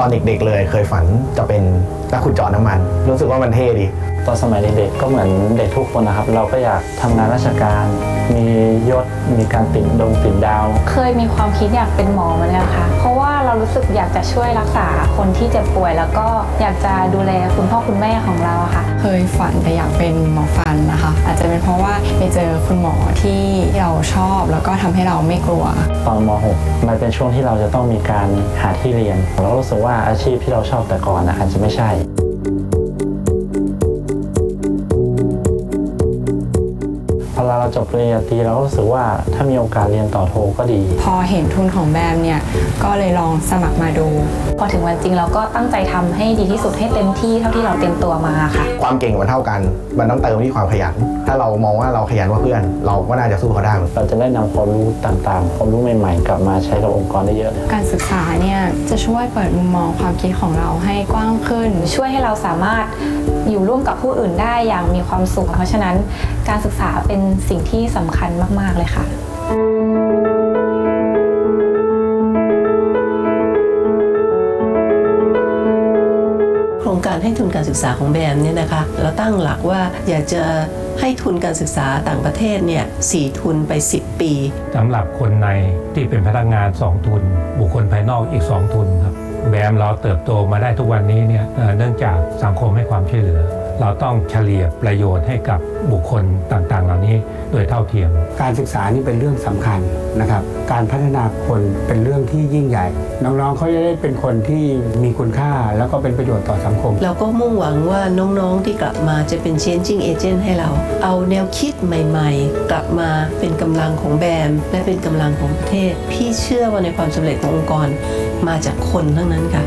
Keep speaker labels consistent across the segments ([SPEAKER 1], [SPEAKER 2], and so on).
[SPEAKER 1] อนเด็กๆเลยเคยฝันจะเป็นนักขุดเจาะน้ำมันรู้สึกว่ามันเท่ดี
[SPEAKER 2] ตอนสมัยเด็กๆก็เหมือนเด็กทุกคนนะครับเราก็อยากทำงานราชการมียศมีการติดดาว
[SPEAKER 3] เคยมีความคิดอยากเป็นหมอเหมือนกันค่ะเพราะว่าเรารู้สึกอยากจะช่วยรักษาคนที่เจ็บป่วยแล้วก็อยากจะดูแลคุณพ่อคุณแม่ของเราค่ะ
[SPEAKER 4] เคยฝันแต่อยากเป็นหมอฟันนะคะอาจจะเป็นเพราะว่าไปเจอคุณหมอที่เราชอบแล้วก็ทำให้เราไม่กลัว
[SPEAKER 2] ตอนม.6 มันเป็นช่วงที่เราจะต้องมีการหาที่เรียนเรารู้สึกว่าอาชีพที่เราชอบแต่ก่อนอาจจะไม่ใช่พอเราจบปริญญาตรีเราก็รู้สึกว่าถ้ามีโอกาสเรียนต่อโทก็ดี
[SPEAKER 4] พอเห็นทุนของแบมเนี่ยก็เลยลองสมัครมาดู
[SPEAKER 3] พอถึงวันจริงเราก็ตั้งใจทำให้ดีที่สุดให้เต็มที่เท่าที่เราเต็มตัวมาค่ะ
[SPEAKER 1] ความเก่งมันเท่ากันมันต้องเติมที่ความขยันถ้าเรามองว่าเราขยันกว่าเพื่อนเราก็น่าจะสู้เขาได้
[SPEAKER 2] เราจะได้นำความรู้ต่างๆความรู้ใหม่ๆกลับมาใช้กับองค์กรได้เยอะ
[SPEAKER 4] การศึกษาเนี่ยจะช่วยเปิดมุมมองความคิดของเราให้กว้างขึ้น
[SPEAKER 3] ช่วยให้เราสามารถอยู่ร่วมกับผู้อื่นได้อย่างมีความสุขเพราะฉะนั้นการศึกษาเป็นสิ่งที่สำคัญมากๆเลยค่ะ
[SPEAKER 5] โครงการให้ทุนการศึกษาของแบมเนี่ยนะคะเราตั้งหลักว่าอยากจะให้ทุนการศึกษาต่างประเทศเนี่ย4 ทุนไป10 ปี
[SPEAKER 6] สำหรับคนในที่เป็นพนักงาน2 ทุนบุคคลภายนอกอีก2 ทุนครับแบมเราเติบโตมาได้ทุกวันนี้เนี่ยเนื่องจากสังคมให้ความช่วยเหลือเราต้องเฉลี่ยประโยชน์ให้กับบุคคลต่างๆเหล่านี้โดยเท่าเทียม
[SPEAKER 7] การศึกษานี่เป็นเรื่องสำคัญนะครับการพัฒนาคนเป็นเรื่องที่ยิ่งใหญ่น้องๆเขาจะได้เป็นคนที่มีคุณค่าแล้วก็เป็นประโยชน์ต่อสังคม
[SPEAKER 5] เราก็มุ่งหวังว่าน้องๆที่กลับมาจะเป็น changing agent ให้เราเอาแนวคิดใหม่ๆกลับมาเป็นกำลังของแบมและเป็นกำลังของประเทศพี่เชื่อว่าในความสำเร็จขององค์กรมาจากคนทั้งนั้นค่ะ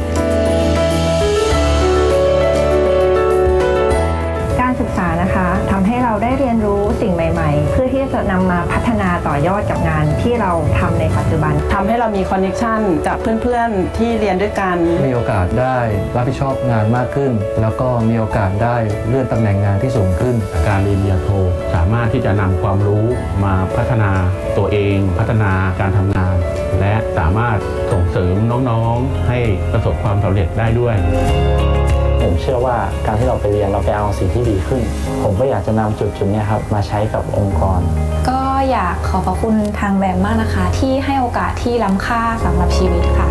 [SPEAKER 8] การศึกษานะคะทำให้เราได้เรียนรู้สิ่งใหม่ๆเพื่อที่จะนำมาพัฒนาต่อยอดกับงานที่เราทำในปัจจุบัน
[SPEAKER 9] ทำให้เรามีคอนเนคชั่นกับเพื่อนๆที่เรียนด้วยกัน
[SPEAKER 2] มีโอกาสได้รับผิดชอบงานมากขึ้นแล้วก็มีโอกาสได้เลื่อนตำแหน่งงานที่สูงขึ้น
[SPEAKER 10] การเรียนปริญญาโทสามารถที่จะนำความรู้มาพัฒนาตัวเองพัฒนาการทำงานและสามารถส่งเสริมน้องๆให้ประสบความสำเร็จได้ด้วย
[SPEAKER 2] ผมเชื่อว่าการที่เราไปเรียนเราไปเอาสิ่งที่ดีขึ้นผมก็อยากจะนำจุดนี้ครับมาใช้กับองค์กร
[SPEAKER 3] ก็อยากขอบคุณทางแบมมากนะคะที่ให้โอกาสที่ล้ำค่าสำหรับชีวิตค่ะ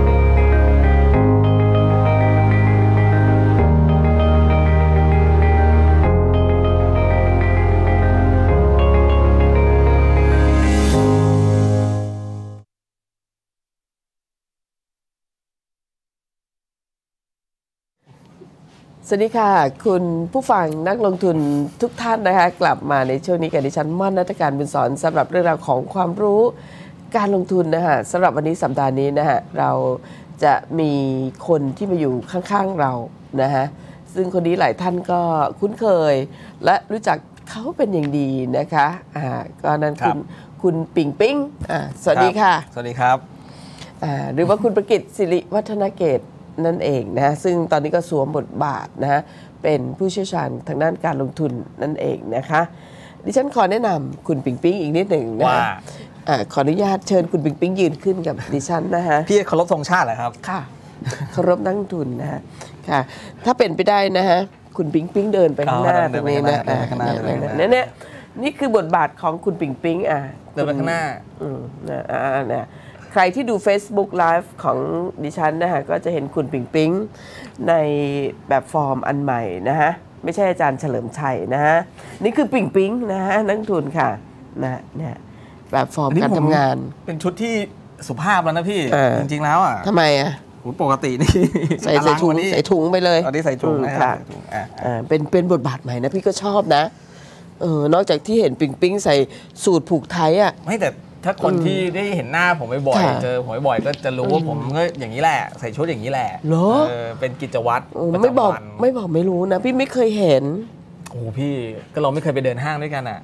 [SPEAKER 11] สวัสดีค่ะคุณผู้ฟังนักลงทุนทุกท่านนะคะกลับมาในช่วงนี้กับดิฉันม่อนณัฐการบุญสอนสำหรับเรื่องราวของความรู้การลงทุนนะคะสำหรับวันนี้สัปดาห์นี้นะฮะเราจะมีคนที่มาอยู่ข้างๆเรานะฮะซึ่งคนนี้หลายท่านก็คุ้นเคยและรู้จักเขาเป็นอย่างดีนะคะก็นั่นคุณปิ่งปิ๊งสวัสดีค่ะ
[SPEAKER 12] สวัสดีครับ
[SPEAKER 11] หรือว่าคุณประกิตศิริวัฒนเกตนั่นเองนะซึ่งตอนนี้ก็สวมบทบาทนะฮะเป็นผู้เชี่ยวชาญทางด้านการลงทุนนั่นเองนะคะดิฉันขอแนะนำคุณปิงปิงอีกนิดหนึ่งนะขออนุญาตเชิญคุณปิงปิงยืนขึ้นกับดิฉันนะฮะ
[SPEAKER 12] พี่เคารพธงชาติเหรอครับ
[SPEAKER 11] ค่ะเคารพนักลงทุนนะฮะค่ะถ้าเป็นไปได้นะฮะคุณปิงปิงเดินไปข้างหน้าตรงนี้นะเนี่ยนี่คือบทบาทของคุณปิงปิง
[SPEAKER 12] เดินไปข้างหน้า
[SPEAKER 11] นะใครที่ดู Facebook Live ของดิฉันนะฮะก็จะเห็นคุณปิงปิงในแบบฟอร์มอันใหม่นะฮะไม่ใช่อาจารย์เฉลิมชัยนะฮะนี่คือปิงปิงนะฮะนักทุนค่ะนะเนี่ยแบบฟอร์มการทำงาน
[SPEAKER 12] เป็นชุดที่สุภาพแล้วนะพี่จริงๆแล้ว
[SPEAKER 11] ทำไม
[SPEAKER 12] ปกตินี่
[SPEAKER 11] ใส่ถุงไปเลย
[SPEAKER 12] ตอนนี้ใส่ถุงนะครับ
[SPEAKER 11] เป็นบทบาทใหม่นะพี่ก็ชอบนะนอกจากที่เห็นปิงปิงใส่สูทผูกไทย
[SPEAKER 12] ไม่แต่ถ้าคนที่ได้เห็นหน้าผมบ่อยๆเจอผมบ่อยๆก็จะรู้ว่าผมก็อย่างนี้แหละใส่ชุดอย่างนี้แหละเป็นกิจวัตร
[SPEAKER 11] ไม่บอกไม่รู้นะพี่ไม่เคยเห็น
[SPEAKER 12] โอ้พี่ก็เราไม่เคยไปเดินห้างด้วยกัน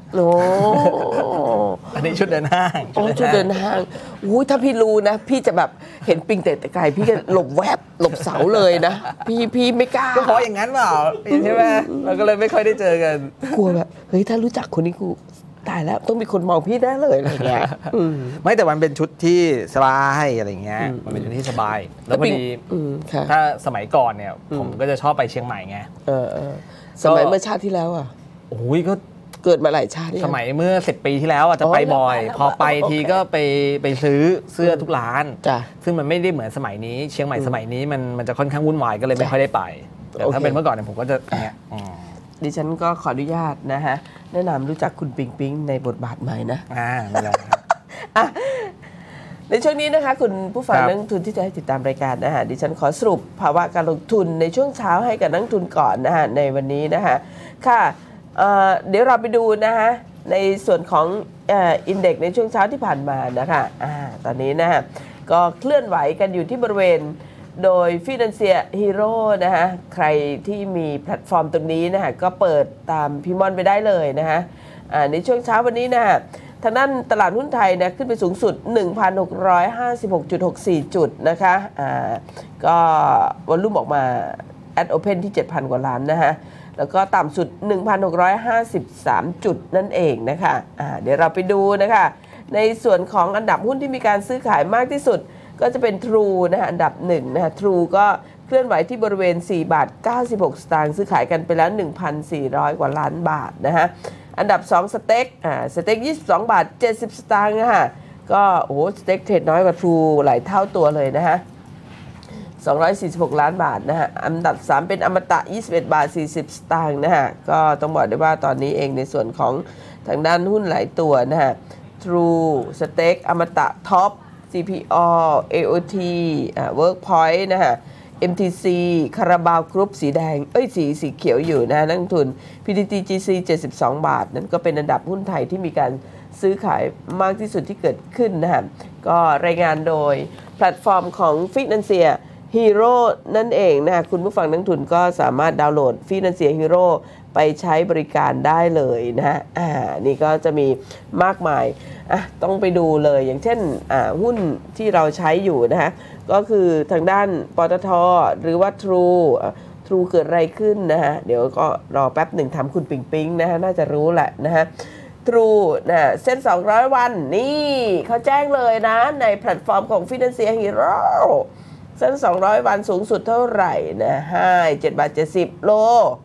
[SPEAKER 12] อันนี้ชุดเดินห้าง
[SPEAKER 11] ชุดเดินห้างถ้าพี่รู้นะพี่จะแบบเห็นปิงแต่ไกลพี่ก็หลบแวบหลบเสาเลยนะพี่ไม่กล้า
[SPEAKER 12] ก็เพราะอย่างนั้นเปล่าใช่ไหมเราก็เลยไม่ค่อยได้เจอกัน
[SPEAKER 11] กลัวแบบเฮ้ยถ้ารู้จักคนนี้กูตายแล้วต้องมีคนมองพี่แน่เลยอะไรเงี้ย
[SPEAKER 12] ไม่แต่มันเป็นชุดที่สบายอะไรเงี้ยมันเป็นชุดที่สบายแล้วพอดีถ้าสมัยก่อนเนี่ยผมก็จะชอบไปเชียงใหม่ไง
[SPEAKER 11] สมัยเมื่อชาติที่แล้วอ่ะ
[SPEAKER 12] โอ้ยก็
[SPEAKER 11] เกิดมาหลายชาติ
[SPEAKER 12] สมัยเมื่อ10 ปีที่แล้วจะไปบ่อยพอไปทีก็ไปซื้อเสื้อทุกร้านซึ่งมันไม่ได้เหมือนสมัยนี้เชียงใหม่สมัยนี้มันจะค่อนข้างวุ่นวายก็เลยไม่ค่อยได้ไปแต่ถ้าเป็นเมื่อก่อนเนี่ยผมก็จะเนี่ย
[SPEAKER 11] ดิฉันก็ขออนุญาตนะฮะแนะนำรู้จักคุณปิงปิงในบทบาทใหม่นะ
[SPEAKER 12] ไม่เลยครับ
[SPEAKER 11] ในช่วงนี้นะคะคุณผู้ฟังนักลงทุนที่จะให้ติดตามรายการนะฮะดิฉันขอสรุปภาวะการลงทุนในช่วงเช้าให้กับนักลงทุนก่อนนะฮะในวันนี้นะคะค่ะเดี๋ยวเราไปดูนะฮะในส่วนของอินเด็กซ์ในช่วงเช้าที่ผ่านมานะคะตอนนี้นะฮะก็เคลื่อนไหวกันอยู่ที่บริเวณโดย Financial Hero นะฮะใครที่มีแพลตฟอร์มตรงนี้นะฮะก็เปิดตามพี่มอนไปได้เลยนะฮะในช่วงเช้าวันนี้นะฮะทางด้านตลาดหุ้นไทยนะขึ้นไปสูงสุด 1,656.64 จุดนะคะก็วอลลุ่มออกมา at open ที่ 7,000 กว่าล้านนะฮะแล้วก็ต่ำสุด 1,653 จุดนั่นเองนะคะเดี๋ยวเราไปดูนะคะในส่วนของอันดับหุ้นที่มีการซื้อขายมากที่สุดก็จะเป็น True นะฮะอันดับ1นะฮะ True ก็เคลื่อนไหวที่บริเวณ4.96 บาทซื้อขายกันไปแล้ว 1,400 กว่าล้านบาทนะฮะอันดับ2สเต็ก22.70 บาทนะฮะก็โอ้โหสเต็กเทรดน้อยกว่า True หลายเท่าตัวเลยนะฮะ246 ล้านบาทนะฮะอันดับ3เป็นอมตะ21.40 บาทนะฮะก็ต้องบอกได้ว่าตอนนี้เองในส่วนของทางด้านหุ้นหลายตัวนะฮะ True สเต็กอมตะท็อปCPO AOT Workpoint นะฮะ MTC คาราบาวกรุ๊ปสีแดงสีเขียวอยู่นะนักลงทุน PTTGC 72 บาทนั่นก็เป็นอันดับหุ้นไทยที่มีการซื้อขายมากที่สุดที่เกิดขึ้นนะฮะก็รายงานโดยแพลตฟอร์มของ Financial Hero นั่นเองนะคุณผู้ฟังนักลงทุนก็สามารถดาวน์โหลด Financial Hero ไปใช้บริการได้เลยนะฮะนี่ก็จะมีมากมายต้องไปดูเลยอย่างเช่นหุ้นที่เราใช้อยู่นะฮะก็คือทางด้านปตท.หรือว่า True เกิดอะไรขึ้นนะฮะเดี๋ยวก็รอแป๊บหนึ่งทำคุณปิงปิงนะฮะน่าจะรู้แหละนะฮะ True นะเส้น200 วันนี่เขาแจ้งเลยนะในแพลตฟอร์มของ Financial Hero เส้น200 วันสูงสุดเท่าไหร่นะ7.70 บาทโล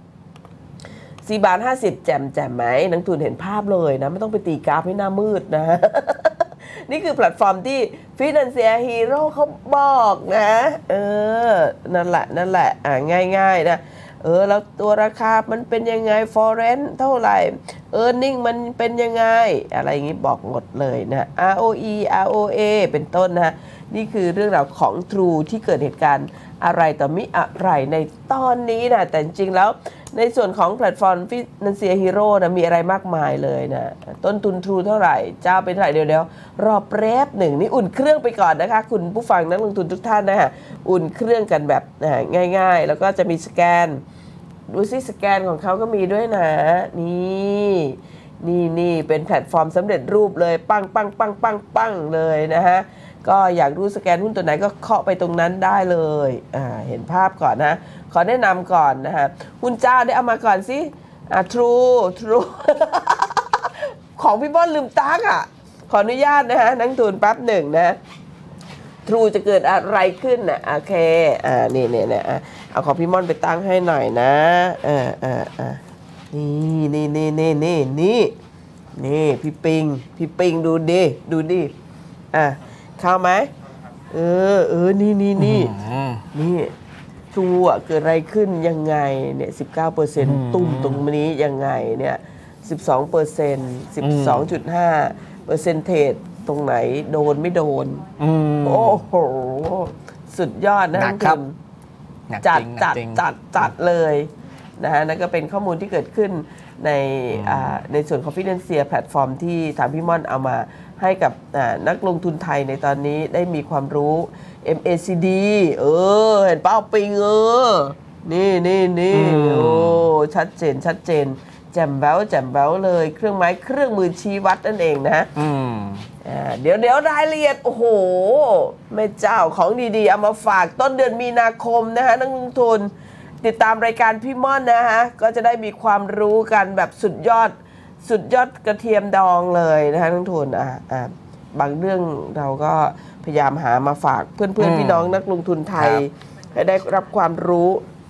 [SPEAKER 11] 4.50 บาทแจ่มไหมนักทุนเห็นภาพเลยนะไม่ต้องไปตีกราฟให้หน้ามืดนะ นี่คือแพลตฟอร์มที่ Financial Hero เขาบอกนะนั่นแหละง่ายๆนะแล้วตัวราคามันเป็นยังไง Forex เท่าไหร่ Earning มันเป็นยังไงอะไรอย่างนี้บอกหมดเลยนะ ROE ROA เป็นต้นนะนี่คือเรื่องราวของ True ที่เกิดเหตุการณ์อะไรต่อมิอะไรในตอนนี้นะแต่จริงๆแล้วในส่วนของแพลตฟอร์ม Financial Hero นะมีอะไรมากมายเลยนะต้นทุน True เท่าไหร่เจ้าเป็นเท่าไหร่เดี๋ยวรอแป๊บหนึ่งนี่อุ่นเครื่องไปก่อนนะคะคุณผู้ฟังนักลงทุนทุกท่านนะฮะอุ่นเครื่องกันแบบง่ายๆแล้วก็จะมีสแกนดูซิสแกนของเขาก็มีด้วยนะนี่เป็นแพลตฟอร์มสำเร็จรูปเลยปังเลยนะฮะก็อยากรู้สแกนหุ้นตัวไหนก็เคาะไปตรงนั้นได้เลยเห็นภาพก่อนนะขอแนะนำก่อนนะฮะหุ้นเจ้าได้เอามาก่อนสิTrue ของพี่บอลลืมตั้งขออนุญาตนะฮะนักทุนแป๊บหนึ่งนะ True จะเกิดอะไรขึ้นนะโอเคนี่เอาของพี่ม่อนไปตั้งให้หน่อยนะนี่พี่ปิงดูดิเข้าไหมนี่Trueเกิดอะไรขึ้นยังไงเนี่ย 19% ตุ้มตรงนี้ยังไงเนี่ย 12% 12.5% เทรดตรงไหนโดนไม่โดนโอ้โหสุดยอดนะครับจัดเลยนะฮะนั่นก็เป็นข้อมูลที่เกิดขึ้นในส่วนของ Financial Platform ที่ทางพี่ม่อนเอามาให้กับนักลงทุนไทยในตอนนี้ได้มีความรู้ MACD เห็นเป้าปิงนี่โอ้ชัดเจนแจ่มแบ๊วเลยเครื่องไม้เครื่องมือชี้วัดนั่นเองนะเดี๋ยวรายละเอียดโอ้โหแม่เจ้าของดีๆเอามาฝากต้นเดือนมีนาคมนะฮะนักลงทุนติดตามรายการพี่ม่อนนะฮะก็จะได้มีความรู้กันแบบสุดยอดสุดยอดกระเทียมดองเลยนะคะนักทุนบางเรื่องเราก็พยายามหามาฝากเพื่อนๆพี่น้องนักลงทุนไทยให้ได้รับความรู้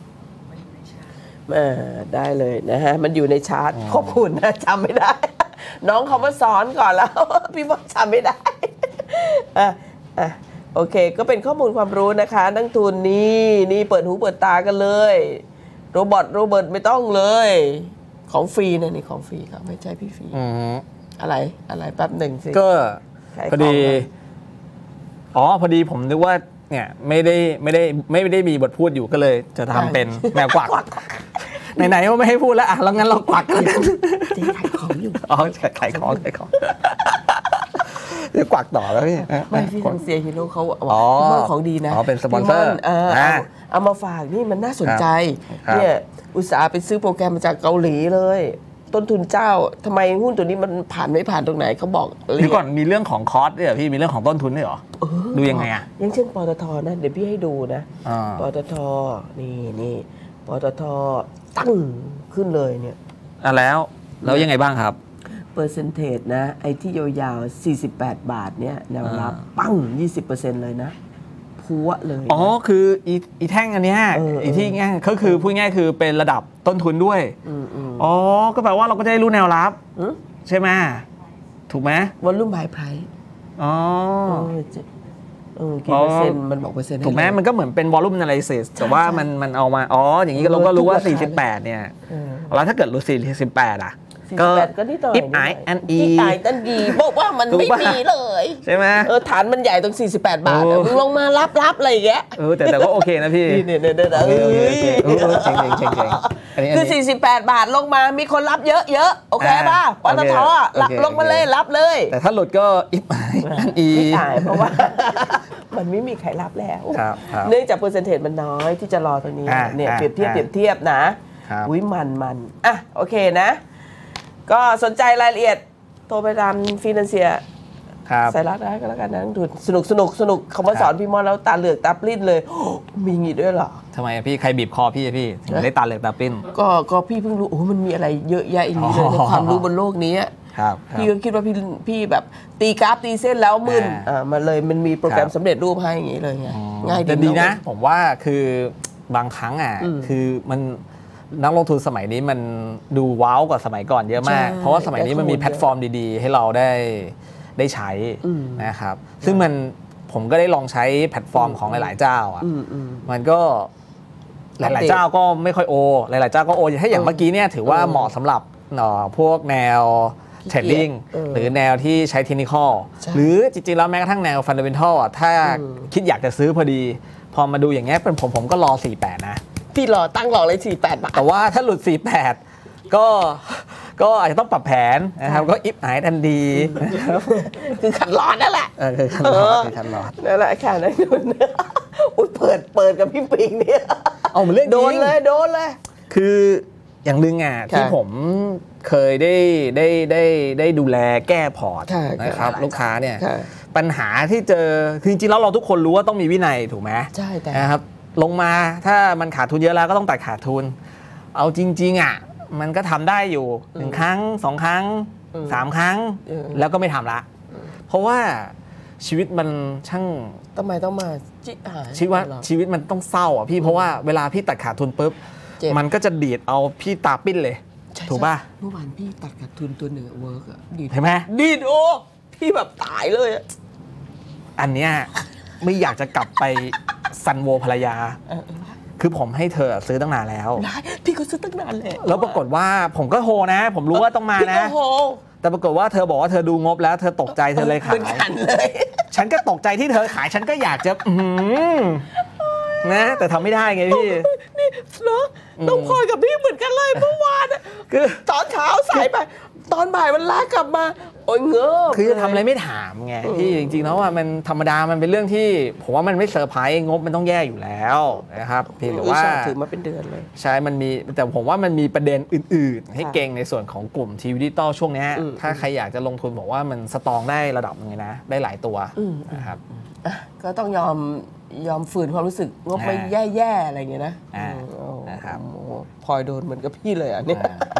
[SPEAKER 11] ได้เลยนะฮะมันอยู่ในชาร์ตขอบคุณนะจำไม่ได้น้องเขามาสอนก่อนแล้ว พี่บอกจำไม่ได้โอเคก็เป็นข้อมูลความรู้นะคะนักทุนนี่เปิดหูเปิดตากันเลยโรเบิร์ตไม่ต้องเลยของฟรีนะนี่ของฟรีครับไม่ใช่พี่ฟรีอะไรแป๊บหนึ่งสิ
[SPEAKER 12] ก็พอดีผมนึกว่าเนี่ยไม่ได้มีบทพูดอยู่ก็เลยจะทำเป็นแมวกวักไหนๆว่าไม่ให้พูดแล้วแล้วงั้นเรากวักกัน
[SPEAKER 11] ขายของอยู่
[SPEAKER 12] ขายของเดี๋ยวกวักต่อแล้วพี่
[SPEAKER 11] ไม่พี่ทางเซียฮีโร่เขาของดีนะ
[SPEAKER 12] เป็นสปอนเซอร์
[SPEAKER 11] เอามาฝากนี่มันน่าสนใจเนี่ยอุตสาห์ไปซื้อโปรแกรมมาจากเกาหลีเลยต้นทุนเจ้าทำไมหุ้นตัวนี้มันผ่านไม่ผ่านตรงไหนเขาบอก
[SPEAKER 12] เดี๋ยวก่อนมีเรื่องของคอสด้วยพี่มีเรื่องของต้นทุนด้วยเหรอดูยังไง
[SPEAKER 11] อย่างเช่นปตทนะเดี๋ยวพี่ให้ดูนะปตทนี่ปตทตั้งขึ้นเลยเนี่ย
[SPEAKER 12] แล้วยังไงบ้างครับ
[SPEAKER 11] เปอร์เซนเทจนะไอ้ที่ยาวๆ48 บาทเนี่ยแนวรับปั้ง 20% เลยนะพัวเลย
[SPEAKER 12] คืออีแท่งอันเนี้ยอีที่ง่ายก็คือพูดง่ายคือเป็นระดับต้นทุนด้วยก็แปลว่าเราก็จะได้รู้แนวรับใช่ไหมถูกไหม
[SPEAKER 11] วอลลุ่มไฮไพรส์กี่เปอร์เซ็นต์มันบอกเปอร์เซ็นต์
[SPEAKER 12] ถูกไหมมันก็เหมือนเป็นวอลลุ่ม analysis แต่ว่ามันเอามาอย่างนี้เราก็รู้ว่า48เนี่ยแล้วถ้าเกิดรู้48
[SPEAKER 11] ก็นี่ต่อ
[SPEAKER 12] IF INE
[SPEAKER 11] ตันดีบอกว่ามันไม่มีเลย
[SPEAKER 12] ใช่ไหม
[SPEAKER 11] ฐานมันใหญ่ตรง48 บาทมึงลงมารับอะไรอย่างเงี้ย
[SPEAKER 12] แต่ก็โอเคนะพี่
[SPEAKER 11] เนี่ย
[SPEAKER 12] เจริง
[SPEAKER 11] คือ48 บาทลงมามีคนรับเยอะโอเคป่ะปตทลงมาเลยรับเลย
[SPEAKER 12] แต่ถ้าหลุดก็ IF INE
[SPEAKER 11] เพราะว่ามันไม่มีใครรับแล้วเนื่องจากเปอร์เซ็นต์มันน้อยที่จะรอตรงนี้เนี่ยเปรียบเทียบนะอุ้ยมันโอเคนะก็สนใจรายละเอียดโทรไปตามฟินแลนเซียสายรัดได้ก็แล้วกันนะทุนสนุกเขามาสอนพี่มอนแล้วตาเหลือกตาปลิ้นเลยมีงี้ด้วยเหรอ
[SPEAKER 12] ทำไมพี่ใครบีบคอพี่ถึงได้ตาเหลือกตาปลิ้น
[SPEAKER 11] ก็พี่เพิ่งรู้มันมีอะไรเยอะแยะอีกนี้เลยความรู้บนโลกนี้พี่ก็คิดว่าพี่แบบตีกราฟตีเส้นแล้วมึนมันมีโปรแกรมสำเร็จรูปให้อย่างนี้เลยง่าย
[SPEAKER 12] ดีนะผมว่าคือบางครั้งคือมันนักลงทุนสมัยนี้มันดูว้าวกว่าสมัยก่อนเยอะมากเพราะว่าสมัยนี้มันมีแพลตฟอร์มดีๆให้เราได้ใช้นะครับซึ่งผมก็ได้ลองใช้แพลตฟอร์มของหลายๆเจ้ามันก็หลายๆเจ้าก็ไม่ค่อยหลายๆเจ้าก็ให้อย่างเมื่อกี้เนี่ยถือว่าเหมาะสำหรับพวกแนวเทรดดิ้งหรือแนวที่ใช้เทคนิคอลหรือจริงๆแล้วแม้กระทั่งแนวฟันเดเมนทัลถ้าคิดอยากจะซื้อพอดีพอมาดูอย่างเงี้ยเป็นผมก็รอ48นะ
[SPEAKER 11] พี่ตั้งรอเลย48 บาท
[SPEAKER 12] แต่ว่าถ้าหลุด48ก็อาจจะต้องปรับแผนนะครับก็อิฟหายทันดี
[SPEAKER 11] คือขัดร้อนนั่นแหละ
[SPEAKER 12] คือขัดร้อน
[SPEAKER 11] นั่นแหละค่ะนั่นอุ้ยเปิดกับพี่ปิงเนี่ย
[SPEAKER 12] มันเรื่อง
[SPEAKER 11] โดนเลย
[SPEAKER 12] คืออย่างนึงที่ผมเคยได้ดูแลแก้พอร์ตนะครับลูกค้าเนี่ยปัญหาที่เจอคือจริงๆแล้วเราทุกคนรู้ว่าต้องมีวินัยถูกไหม
[SPEAKER 11] ใช่แต่
[SPEAKER 12] นะครับลงมาถ้ามันขาดทุนเยอะแล้วก็ต้องตัดขาดทุนเอาจริงๆมันก็ทำได้อยู่1 ครั้ง 2 ครั้ง 3 ครั้งแล้วก็ไม่ทำละเพราะว่าชีวิตมันช่าง
[SPEAKER 11] ทำไมต้องมา
[SPEAKER 12] ชีวิตมันต้องเศร้าพี่เพราะว่าเวลาพี่ตัดขาดทุนปุ๊บมันก็จะดีดเอาพี่ตาปิ้นเลยถูกป่ะ
[SPEAKER 11] เมื่อวานพี่ตัดขาดทุนตัวหนึ่งเวิร์ก
[SPEAKER 12] ดีดใช่ไหม
[SPEAKER 11] ดีดพี่แบบตายเลย
[SPEAKER 12] อันเนี้ยไม่อยากจะกลับไปซันโวภรรยาคือผมให้เธอซื้อตั้งนานแล้ว
[SPEAKER 11] พี่ก็ซื้อตั้งนาน
[SPEAKER 12] แล้วปรากฏว่าผมก็โฮนะผมรู้ว่าต้องมานะแต่ปรากฏว่าเธอบอกว่าเธอดูงบแล้วเธอตกใจเธอเลยขายฉันก็ตกใจที่เธอขายฉันก็อยากจะนะแต่ทำไม่ได้ไงพี่
[SPEAKER 11] นี่เนาะต้องพลอยกับพี่เหมือนกันเลยเมื่อวานคือตอนเช้าสายไปตอนบ่ายมันลากกลับมาโอ้ยเงอ
[SPEAKER 12] คือจะทำอะไรไม่ถามไงพี่จริงๆแล้วว่ามันธรรมดามันเป็นเรื่องที่ผมว่ามันไม่เซอร์ไพรส์งบมันต้องแย่อยู่แล้วนะครับพี่หรือว่า
[SPEAKER 11] ถือมาเป็นเดือนเลย
[SPEAKER 12] ใช่มันมีแต่ผมว่ามันมีประเด็นอื่นๆให้เก่งในส่วนของกลุ่มทีวีดิจิตอลช่วงนี้ถ้าใครอยากจะลงทุนบอกว่ามันสตรองได้ระดับนึงนะได้หลายตัวนะครับ
[SPEAKER 11] ก็ต้องยอมฝืนความรู้สึกงบไม่แย่ๆอะไรอย่างเงี้ยนะครับพลอยโดนเหมือนกับพี่เลยเนี่ย
[SPEAKER 12] ไม่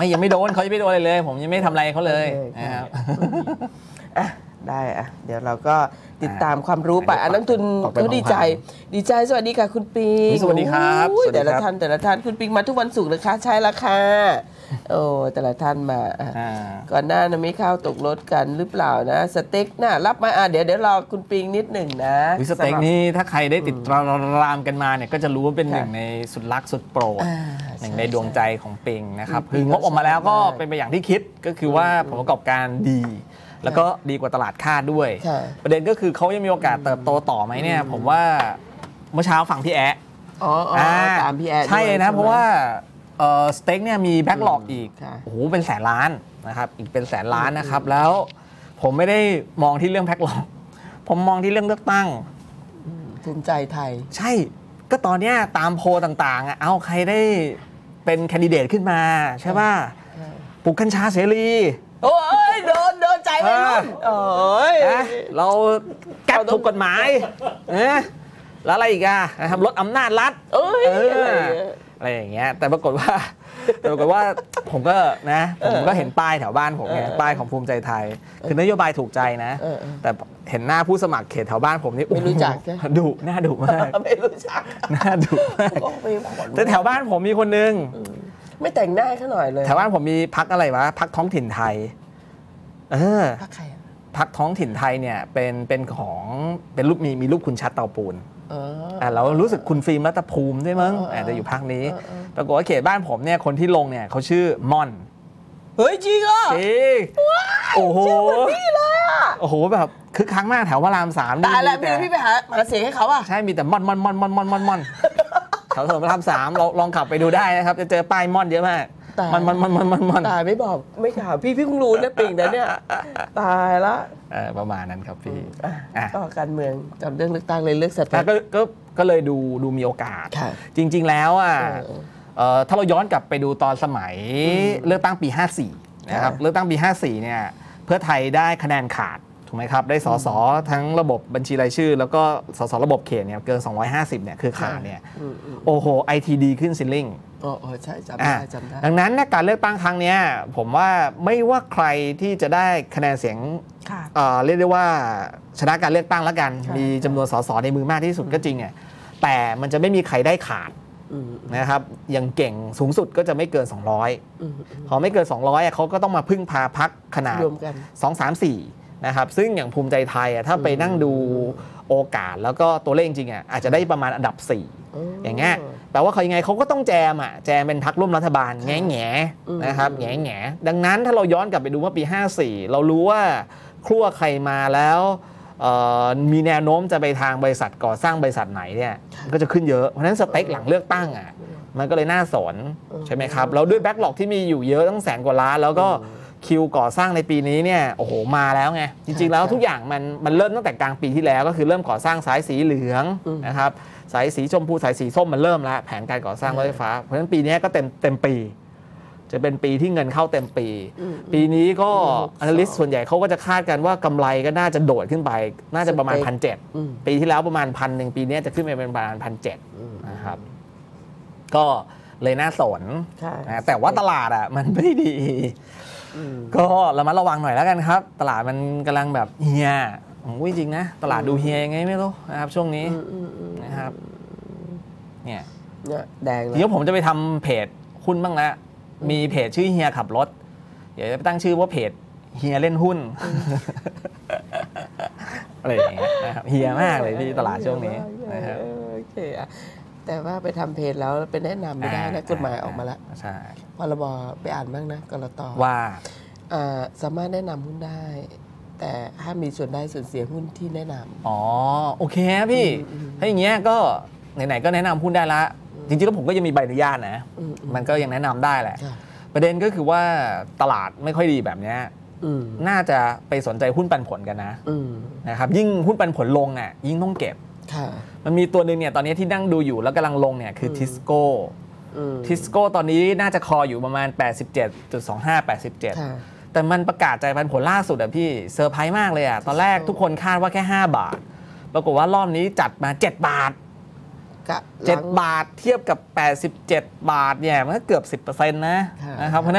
[SPEAKER 12] ยังไม่โดนเขายังไม่โดนอะไรเลย ผมยังไม่ทำอะไรเขาเลยนะครับ
[SPEAKER 11] ได้เดี๋ยวเราก็ติดตามความรู้ไปนักทุนเขาดีใจสวัสดีค่ะคุณปิง
[SPEAKER 12] สวัสดีครับ
[SPEAKER 11] แต่ละท่านคุณปิงมาทุกวันศุกร์นะคะใช่ละค่ะโอ้แต่ละท่านมาก่อนหน้านั้นไม่เข้าตกรถกันหรือเปล่านะสเต็กน่ะรับมาเดี๋ยวรอคุณปิงนิดหนึ่งนะ
[SPEAKER 12] สเต็กนี่ถ้าใครได้ติดตามกันมาเนี่ยก็จะรู้ว่าเป็นหนึ่งในสุดรักสุดโปรดหนึ่งในดวงใจของปิงนะครับคืองบออกมาแล้วก็เป็นไปอย่างที่คิดก็คือว่าผลประกอบการดีแล้วก็ดีกว่าตลาดคาดด้วยประเด็นก็คือเขายังมีโอกาสเติบโตต่อไหมเนี่ยผมว่าเมื่อเช้าฟังพี่แอะ
[SPEAKER 11] ตามพี่แอะ
[SPEAKER 12] ใช่นะเพราะว่าสเต็กเนี่ยมีแบ็กหลอกอีกโอ้โหเป็นแสนล้านนะครับอีกเป็นแสนล้านนะครับแล้วผมไม่ได้มองที่เรื่องแบ็กหลอกผมมองที่เรื่องเลือกตั้ง
[SPEAKER 11] ภูมิใจไทย
[SPEAKER 12] ใช่ก็ตอนนี้ตามโพลต่างๆเอาใครได้เป็นแคนดิเดตขึ้นมาใช่ป่ะปลูกกัญชาเสรี
[SPEAKER 11] โอ้ยโดนใจไปนู่น
[SPEAKER 12] เราแก้ถูกกฎหมายแล้วอะไรอีกนะครับลดอำนาจรัฐอะไรอย่างเงี้ยแต่ปรากฏว่าผมก็เห็นป้ายแถวบ้านผมไงป้ายของภูมิใจไทยคือนโยบายถูกใจนะแต่เห็นหน้าผู้สมัครเขตแถวบ้านผมนี่
[SPEAKER 11] ไม่รู้จัก
[SPEAKER 12] ดุหน้าดุมาก
[SPEAKER 11] ไม่รู้จัก
[SPEAKER 12] หน้าดุมากแต่แถวบ้านผมมีคนนึง
[SPEAKER 11] ไม่แต่งหน้าเขาหน่อยเลย
[SPEAKER 12] แถวบ้านผมมีพรรคอะไรวะพรรคท้องถิ่นไทย
[SPEAKER 11] พรรคใคร
[SPEAKER 12] พรรคท้องถิ่นไทยเนี่ยเป็นของเป็นรูปมีรูปคุณชัดเตาปูนเรารู้สึกคุณฟิล์มรัตภูมิด้วยมั้งจะอยู่พรรคนี้ปรากฏว่าเขตบ้านผมเนี่ยคนที่ลงเนี่ยเขาชื่อม่อน
[SPEAKER 11] เฮ้ยจริงอ่ะ
[SPEAKER 12] จริงโอ้โหนี่เลยอ่ะโอ้โหแบบคือครั้งมากแถวพระราม3
[SPEAKER 11] นี่แล้วพี่ไปหาเสียงให้เขาอ่ะ
[SPEAKER 12] ใช่มีแต่ม่อนแถวถนนพระราม3เราลองขับไปดูได้นะครับจะเจอป้ายม่อนเยอะมากมัน
[SPEAKER 11] ตายไม่บอกไม่ข่าวพี่เพิ่งรู้นะปิงนะเนี่ยตายละ
[SPEAKER 12] ประมาณนั้นครับพี่
[SPEAKER 11] ก็การเมืองกับเรื่องเลือกตั้งเลยเลือกสถาน
[SPEAKER 12] ก็เลยดูมีโอกาสจริงๆแล้วถ้าเราย้อนกลับไปดูตอนสมัยเลือกตั้งปี54นะครับเลือกตั้งปี54เนี่ยเพื่อไทยได้คะแนนขาดถูกไหมครับได้สสทั้งระบบบัญชีรายชื่อแล้วก็สสระบบเขตเนี่ยเกิน250เนี่ยคือขาดเนี่ยโอ้โห ITD ขึ้นซิลลิ่ง
[SPEAKER 11] ใช่จำได้
[SPEAKER 12] ดังนั้นการเลือกตั้งครั้งนี้ผมว่าไม่ว่าใครที่จะได้คะแนนเสียงเรียกได้ว่าชนะการเลือกตั้งแล้วกันมีจำนวนสสในมือมากที่สุดก็จริงเนี่ยแต่มันจะไม่มีใครได้ขาดนะครับอย่างเก่งสูงสุดก็จะไม่เกิน200พอไม่เกิน200เขาก็ต้องมาพึ่งพาพรรคขนาด2 3 4นะครับซึ่งอย่างภูมิใจไทยถ้าไปนั่งดูโอกาสแล้วก็ตัวเลขจริงอาจจะได้ประมาณอันดับ4อย่างเงี้ยแปลว่าเขายังไงเขาก็ต้องแจมเป็นพรรคร่วมรัฐบาลแง่นะครับแง่ดังนั้นถ้าเราย้อนกลับไปดูว่าปี54เรารู้ว่าครัวใครมาแล้วมีแนวโน้มจะไปทางบริษัทก่อสร้างบริษัทไหนเนี่ยก็จะขึ้นเยอะเพราะฉะนั้นสเต็กหลังเลือกตั้งมันก็เลยน่าสนใช่ไหมครับแล้วด้วยแบ็คหลอกที่มีอยู่เยอะตั้ง100,000 กว่าล้านแล้วก็คิวก่อสร้างในปีนี้เนี่ยโอ้โหมาแล้วไงจริงๆแล้วทุกอย่างมันเริ่มตั้งแต่กลางปีที่แล้วก็คือเริ่มก่อสร้างสายสีเหลืองนะครับสายสีชมพูสายสีส้มมันเริ่มแล้วแผนการก่อสร้างรถไฟฟ้าเพราะฉะนั้นปีนี้ก็เต็มปีจะเป็นปีที่เงินเข้าเต็มปีนี้ก็analyst ส่วนใหญ่เขาก็จะคาดกันว่ากำไรก็น่าจะโดดขึ้นไปน่าจะประมาณ 1,700 ปีที่แล้วประมาณ 1,000 ปีนี้จะขึ้นไปเป็นประมาณ 1,700 นะครับก็เลยน่าสนนะแต่ว่าตลาดมันไม่ดีก็ระมัดระวังหน่อยแล้วกันครับตลาดมันกำลังแบบเฮียจริงนะตลาดดูเฮียยังไงไม่รู้นะครับช่วงนี้นะครับเนี่ย
[SPEAKER 11] แดง
[SPEAKER 12] เดี๋ยวผมจะไปทำเพจหุ้นบ้างแล้วมีเพจชื่อเฮียขับรถเดี๋ยวจะตั้งชื่อว่าเพจเฮียเล่นหุ้นอะไรอย่างเงี้ยนะครับเฮียมากเลยที่ตลาดช่วงนี้นะครับ
[SPEAKER 11] โอเคแต่ว่าไปทำเพจแล้วไปแนะนำไม่ได้นะกฎหมายออกมาแล้ว
[SPEAKER 12] ใช่
[SPEAKER 11] พรบไปอ่านบ้างนะกรต.
[SPEAKER 12] ว่า
[SPEAKER 11] สามารถแนะนำหุ้นได้แต่ห้ามมีส่วนได้ส่วนเสียหุ้นที่แนะนำ
[SPEAKER 12] โอเคพี่ถ้าอย่างเงี้ยก็ไหนๆก็แนะนำหุ้นได้ละจริงๆแล้วผมก็ยังมีใบอนุญาตนะมันก็ยังแนะนำได้แหละประเด็นก็คือว่าตลาดไม่ค่อยดีแบบนี้น่าจะไปสนใจหุ้นปันผลกันนะครับยิ่งหุ้นปันผลลงยิ่งต้องเก็บมันมีตัวนึงเนี่ยตอนนี้ที่นั่งดูอยู่แล้วกำลังลงเนี่ยคือทิสโก้ตอนนี้น่าจะคออยู่ประมาณ 87.25 87แต่มันประกาศจ่ายปันผลล่าสุดพี่เซอร์ไพรส์มากเลยตอนแรกทุกคนคาดว่าแค่5 บาทปรากฏว่ารอบนี้จัดมา7 บาท7 บาทเทียบกับ87 บาทเนี่ยมันก็เกือบ 10% นะครับเพราะนั้นผ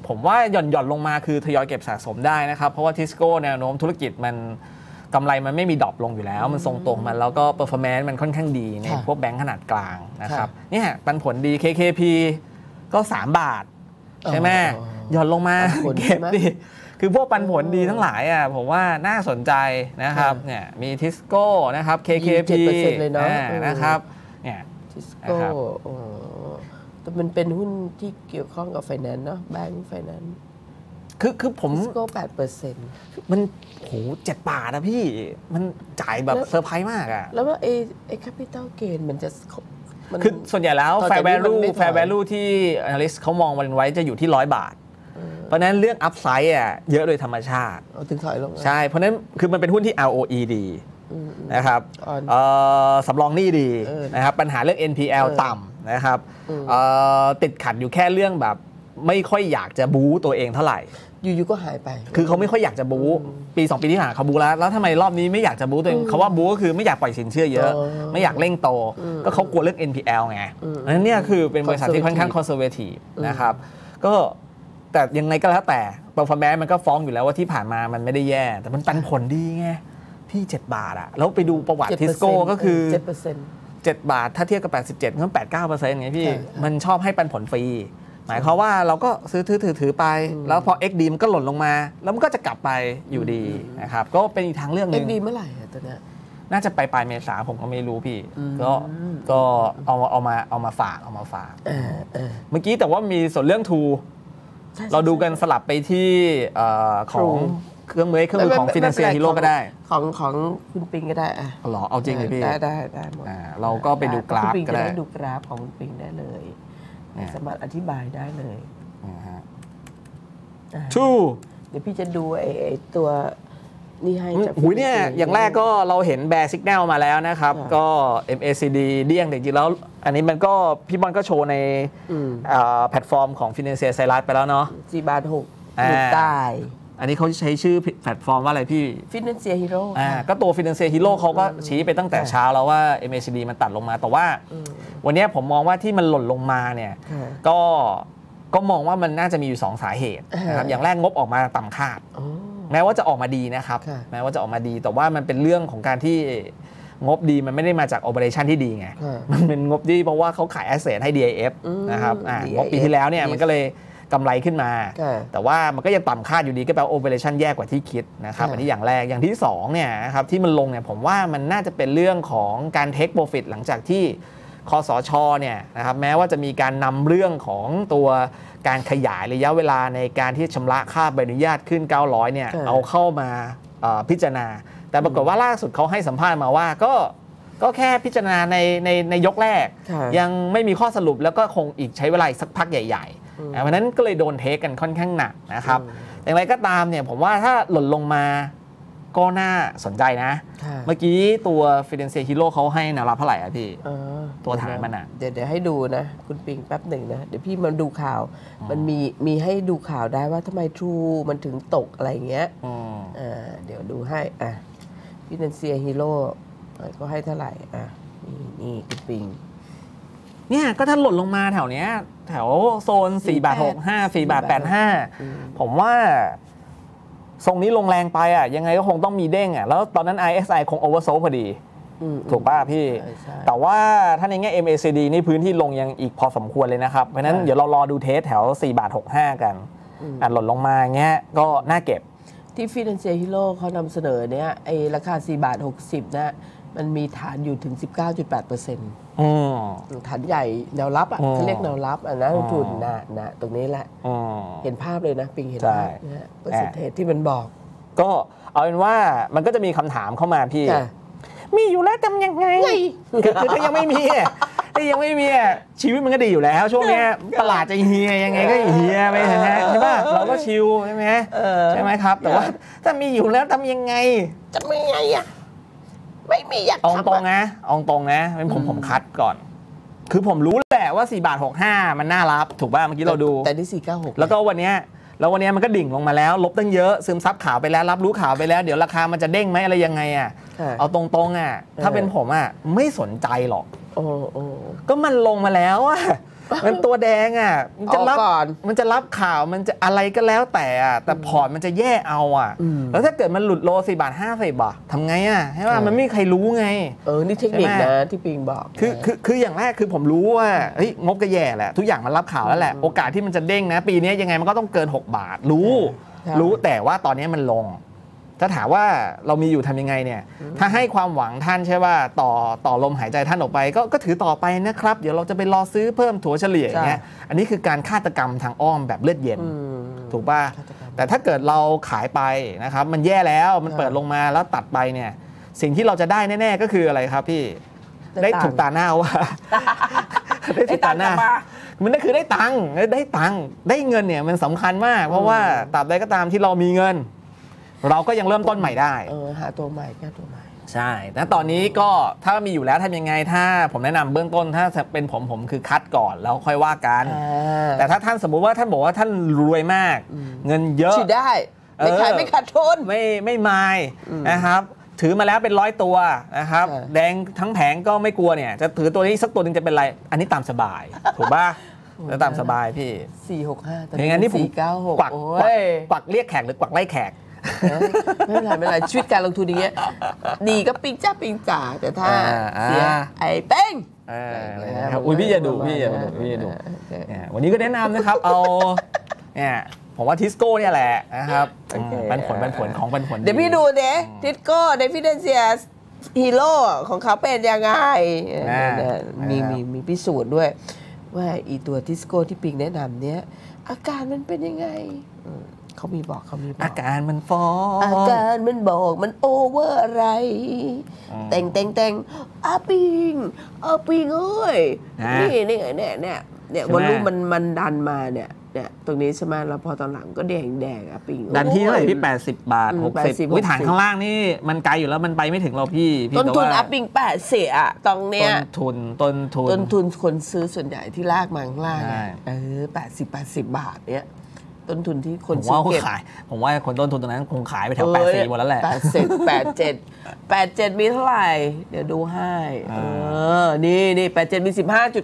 [SPEAKER 12] ผมว่าหย่อนลงมาคือทยอยเก็บสะสมได้นะครับเพราะว่าทิสโก้แนวโน้มธุรกิจมันกำไรมันไม่มีดรอปลงอยู่แล้วมันทรงตัวของมันแล้วก็ performance มันค่อนข้างดีในพวกแบงก์ขนาดกลางนะครับเนี่ยปันผลดี KKP ก็3 บาทใช่ไหมหย่อนลงมาเก็บดิคือพวกปันผลดีทั้งหลายอ่ะผมว่าน่าสนใจนะครับเนี่ยมีทิสโก้นะครับ KKP
[SPEAKER 11] เลยเนาะ
[SPEAKER 12] นะครับเนี่ย
[SPEAKER 11] ทิสโก้แต่มันเป็นหุ้นที่เกี่ยวข้องกับไฟแนนซ์เนาะแบงก์ไฟแนนซ์
[SPEAKER 12] คือผม
[SPEAKER 11] ทิสโก้ 8%
[SPEAKER 12] มันโห7 บาทนะพี่มันจ่ายแบบเซอร์ไพรส์มากอ่ะ
[SPEAKER 11] แล้วว่าไอ้ capital gain มันจะ
[SPEAKER 12] คือส่วนใหญ่แล้ว fair value ที่ analyst เขามองวันไว้จะอยู่ที่100 บาทเพราะนั้นเรื่อง upside อ่ะเยอะโดยธรรมชาติ
[SPEAKER 11] ถึงถอยลง
[SPEAKER 12] ใช่เพราะนั้นคือมันเป็นหุ้นที่ ROE ดีนะครับสำรองหนี้ดีนะครับปัญหาเรื่อง NPL ต่ำนะครับติดขัดอยู่แค่เรื่องแบบไม่ค่อยอยากจะบู๊ตัวเองเท่าไหร่
[SPEAKER 11] อยู่ๆก็หายไป
[SPEAKER 12] คือเขาไม่ค่อยอยากจะบู๊ปี2 ปีที่ผ่านเขาบู๊แล้วทำไมรอบนี้ไม่อยากจะบู๊ตัวเองเขาว่าบู๊ก็คือไม่อยากปล่อยสินเชื่อเยอะไม่อยากเร่งโตก็เขากลัวเรื่อง NPL ไงนั้นเนี่ยคือเป็นบริษัทที่ค่อนข้าง conservative นะครับก็แต่ยังไงก็แล้วแต่ performance มันก็ฟ้องอยู่แล้วว่าที่ผ่านมามันไม่ได้แย่แต่มันปันผลดีไงพี่7 บาทอะแล้วไปดูประวัติทิสโก้ก็คือ 7 บาทถ้าเทียบกับ87ก็ 8-9% ไงพี่มันชอบให้ปันผลฟรีหมายความว่าเราก็ซื้อถือไปแล้วพอ XD มันก็หล่นลงมาแล้วมันก็จะกลับไปอยู่ดีนะครับก็เป็นอีกทางเรื่องนึง
[SPEAKER 11] XD เมื่อไหร่ตัวเนี้ย
[SPEAKER 12] น่าจะปลายเมษาผมก็ไม่รู้พี่ก็เอามาฝากเมื่อกี้แต่ว่ามีส่วนเรื่องทูเราดูกันสลับไปที่ของเครื่องมือของ Financial Hero ก็ได้
[SPEAKER 11] ของคุณปิงก็ได้
[SPEAKER 12] หรอเอาจริงเลยพี่
[SPEAKER 11] ได้หมด
[SPEAKER 12] เราก็ไปดูกราฟก็ได้
[SPEAKER 11] ดูกราฟของคุณปิงได้เลยสามารถอธิบายได้เลย
[SPEAKER 12] ทู
[SPEAKER 11] เดี๋ยวพี่จะดูไอ้ตัวนี่ให้จาก
[SPEAKER 12] หูเนี่ยอย่างแรกก็เราเห็นแบร์ Signal มาแล้วนะครับก็ MACD เดี้ยงจริงๆแล้วอันนี้มันก็พี่บอลก็โชว์ในแพลตฟอร์มของ Financial Silas ไปแล้วเนาะ
[SPEAKER 11] 4 บาท 6อยู่ใต้
[SPEAKER 12] อันนี้เขาใช้ชื่อแพลตฟอร์มว่าอะไรพี่
[SPEAKER 11] Financial Hero
[SPEAKER 12] ก็ตัว Financial Hero เขาก็ชี้ไปตั้งแต่เช้าแล้วว่า MACD มันตัดลงมาแต่ว่าวันนี้ผมมองว่าที่มันหล่นลงมาเนี่ยก็มองว่ามันน่าจะมีอยู่2 สาเหตุนะครับอย่างแรกงบออกมาต่ำคาดแม้ว่าจะออกมาดีนะครับแม้ว่าจะออกมาดีแต่ว่ามันเป็นเรื่องของการที่งบดีมันไม่ได้มาจาก operation ที่ดีไงมันเป็นงบดีเพราะว่าเขาขาย asset ให้ DIF นะครับงบปีที่แล้วเนี่ยมันก็เลยกำไรขึ้นมาแต่ว่ามันก็ยังต่ำคาดอยู่ดีก็แปลว่า operation แย่กว่าที่คิดนะครับอันนี้อย่างแรกอย่างที่2เนี่ยนะครับที่มันลงเนี่ยผมว่ามันน่าจะเป็นเรื่องของการ take profit หลังจากที่คสช.เนี่ยนะครับแม้ว่าจะมีการนำเรื่องของตัวการขยายระยะเวลาในการที่ชำระค่าใบอนุญาตขึ้น900เนี่ยเอาเข้ามาพิจารณาแต่ปรากฏว่าล่าสุดเขาให้สัมภาษณ์มาว่าก็แค่พิจารณาในยกแรกยังไม่มีข้อสรุปแล้วก็คงอีกใช้เวลาอีกสักพักใหญ่ๆเพราะนั้นก็เลยโดนเทคกันค่อนข้างหนักนะครับอย่างไรก็ตามเนี่ยผมว่าถ้าหล่นลงมาก็น่าสนใจนะเมื่อกี้ตัว Financial Hero เขาให้แนวรับเท่าไหร่อะพี่ตัวฐานมันอะ
[SPEAKER 11] เดี๋ยวให้ดูนะคุณปิงแป๊บหนึ่งนะเดี๋ยวพี่มาดูข่าวมันมีให้ดูข่าวได้ว่าทำไม True มันถึงตกอะไรเงี้ยเดี๋ยวดูให้Financial Hero ก็ให้เท่าไหร่นี่คุณปิง
[SPEAKER 12] เนี่ยก็ถ้าหล่นลงมาแถวเนี้ยแถวโซน4 บาท 65 4 บาท 85ผมว่าทรงนี้ลงแรงไปยังไงก็คงต้องมีเด้งแล้วตอนนั้น RSI คง oversold พอดีถูกป่ะพี่แต่ว่าถ้าในแง่ MACD นี่พื้นที่ลงยังอีกพอสมควรเลยนะครับเพราะนั้นเดี๋ยวเรารอดูเทสแถว4 บาท 65กันหล่นลงมาเงี้ยก็น่าเก็บ
[SPEAKER 11] ที่ Financial Hero เขานำเสนอเนี้ยไอ้ราคา4 บาท 60นะมันมีฐานอยู่ถึง 19.8%ฐานใหญ่แนวรับเขาเรียกแนวรับนะลงทุนนะตรงนี้แหละเห็นภาพเลยนะปิงเห็นภาพนะเปอร์เซ็นต์ที่มันบอก
[SPEAKER 12] ก็เอาเป็นว่ามันก็จะมีคำถามเข้ามาพี่มีอยู่แล้วทำยังไงคือถ้ายังไม่มีชีวิตมันก็ดีอยู่แล้วช่วงนี้ตลาดจะเฮียยังไงก็เฮียไปนะฮะใช่ป่ะเราก็ชิลใช่ไหมครับแต่ว่าถ้ามีอยู่แล้วทำยังไง
[SPEAKER 11] จะไม่ไงไม่มีอยาก
[SPEAKER 12] ทำตรงนะเป็นผมคัดก่อนคือผมรู้แหละว่า4 บาท 65มันน่ารับถูกป่ะเมื่อกี้เราดู
[SPEAKER 11] แต่ที่496
[SPEAKER 12] แล้วก็วันนี้มันก็ดิ่งลงมาแล้วลบตั้งเยอะซึมซับข่าวไปแล้วรับรู้ข่าวไปแล้วเดี๋ยวราคามันจะเด้งไหมอะไรยังไงเอาตรงถ้าเป็นผมไม่สนใจหรอกก็มันลงมาแล้วอะมันตัวแดงอ่ะมันจะรับข่าวมันจะอะไรก็แล้วแต่พอร์ตมันจะแย่เอาอ่ะแล้วถ้าเกิดมันหลุดโล4 บาท 50 บาททำไงอ่ะใช่ป่ะมันไม่มีใครรู้ไง
[SPEAKER 11] นี่เทคนิคนะที่ปิงบอก
[SPEAKER 12] คืออย่างแรกคือผมรู้ว่างบก็แย่แหละทุกอย่างมันรับข่าวแล้วแหละโอกาสที่มันจะเด้งนะปีนี้ยังไงมันก็ต้องเกิน6 บาทรู้แต่ว่าตอนนี้มันลงถ้าถามว่าเรามีอยู่ทำยังไงเนี่ยถ้าให้ความหวังท่านใช่ว่าต่อลมหายใจท่านออกไปก็ถือต่อไปนะครับเดี๋ยวเราจะไปรอซื้อเพิ่มถัวเฉลี่ยอย่างเงี้ยอันนี้คือการฆาตกรรมทางอ้อมแบบเลือดเย็นถูกป่ะแต่ถ้าเกิดเราขายไปนะครับมันแย่แล้วมันเปิดลงมาแล้วตัดไปเนี่ยสิ่งที่เราจะได้แน่ๆก็คืออะไรครับพี่ได้ถูกตาหน้าว่าได้ถูกตาหน้ามันก็คือได้ตังค์ได้เงินเนี่ยมันสำคัญมากเพราะว่าตราบใดก็ตามที่เรามีเงินเราก็ยังเริ่มต้นใหม่ได้
[SPEAKER 11] หาตัวใหม่แก้ตัวใหม่
[SPEAKER 12] ใช่แล้วตอนนี้ก็ถ้ามีอยู่แล้วทำยังไงถ้าผมแนะนำเบื้องต้นถ้าเป็นผมคือคัดก่อนแล้วค่อยว่ากันแต่ถ้าท่านสมมุติว่าท่านบอกว่าท่านรวยมากเงินเยอะ
[SPEAKER 11] ฉีดได้ไม่ขายไม่ขาดทุน
[SPEAKER 12] ไม่มายนะครับถือมาแล้วเป็น100 ตัวนะครับแดงทั้งแผงก็ไม่กลัวเนี่ยจะถือตัวนี้สักตัวนึงจะเป็นไรอันนี้ตามสบายถูกป่ะแล้วตามสบายพี่
[SPEAKER 11] 465แต่
[SPEAKER 12] อย่างนั้นนี่ผม
[SPEAKER 11] 496
[SPEAKER 12] กวักเรียกแขกหรือกวักไล่แขก
[SPEAKER 11] ไม่เป็นไรชีวิตการลงทุนอย่างเงี้ยดีก็ปิงจ่าแต่ถ้าเสียไอ้เป้ง
[SPEAKER 12] อุ้ยพี่อย่าดูวันนี้ก็แนะนำนะครับเอาเนี่ยผมว่าทิสโก้เนี่ยแหละนะครับปันผลของปันผล
[SPEAKER 11] เดี๋ยวพี่ดูเด้ทิสโก้เดฟิเดนเซียฮีโร่ของเขาเป็นยังไงมีพิสูจน์ด้วยว่าอีตัวทิสโก้ที่ปิงแนะนำเนี้ยอาการมันเป็นยังไงเขามีบอก
[SPEAKER 12] อาการมันฟ้อง
[SPEAKER 11] อาการมันบอกมันโอเวอร์อะไรแต่งอาปิงเอ้ยนี่วอลลุ่มมันดันมาเนี่ยตรงนี้ใช่ไหมแล้วพอตอนหลังก็แดงอาปิง
[SPEAKER 12] ดันที่เท่าไหร่พี่80 บาท60วิถานข้างล่างนี่มันไกลอยู่แล้วมันไปไม่ถึงเราพี่
[SPEAKER 11] ต้นทุนอาปิง80อ่ะตรงเนี้ย
[SPEAKER 12] ต้น
[SPEAKER 11] ทุนคนซื้อส่วนใหญ่ที่ลากมาข้างล่าง80 บาทเนี้ยต้นทุนที่คนซื้อเก็บ
[SPEAKER 12] ผมว่าคนต้นทุนตรงนั้นคงขายไปแถว84หมดแล้วแหละ
[SPEAKER 11] 87มีเท่าไหร่เดี๋ยวดูให้นี่87มี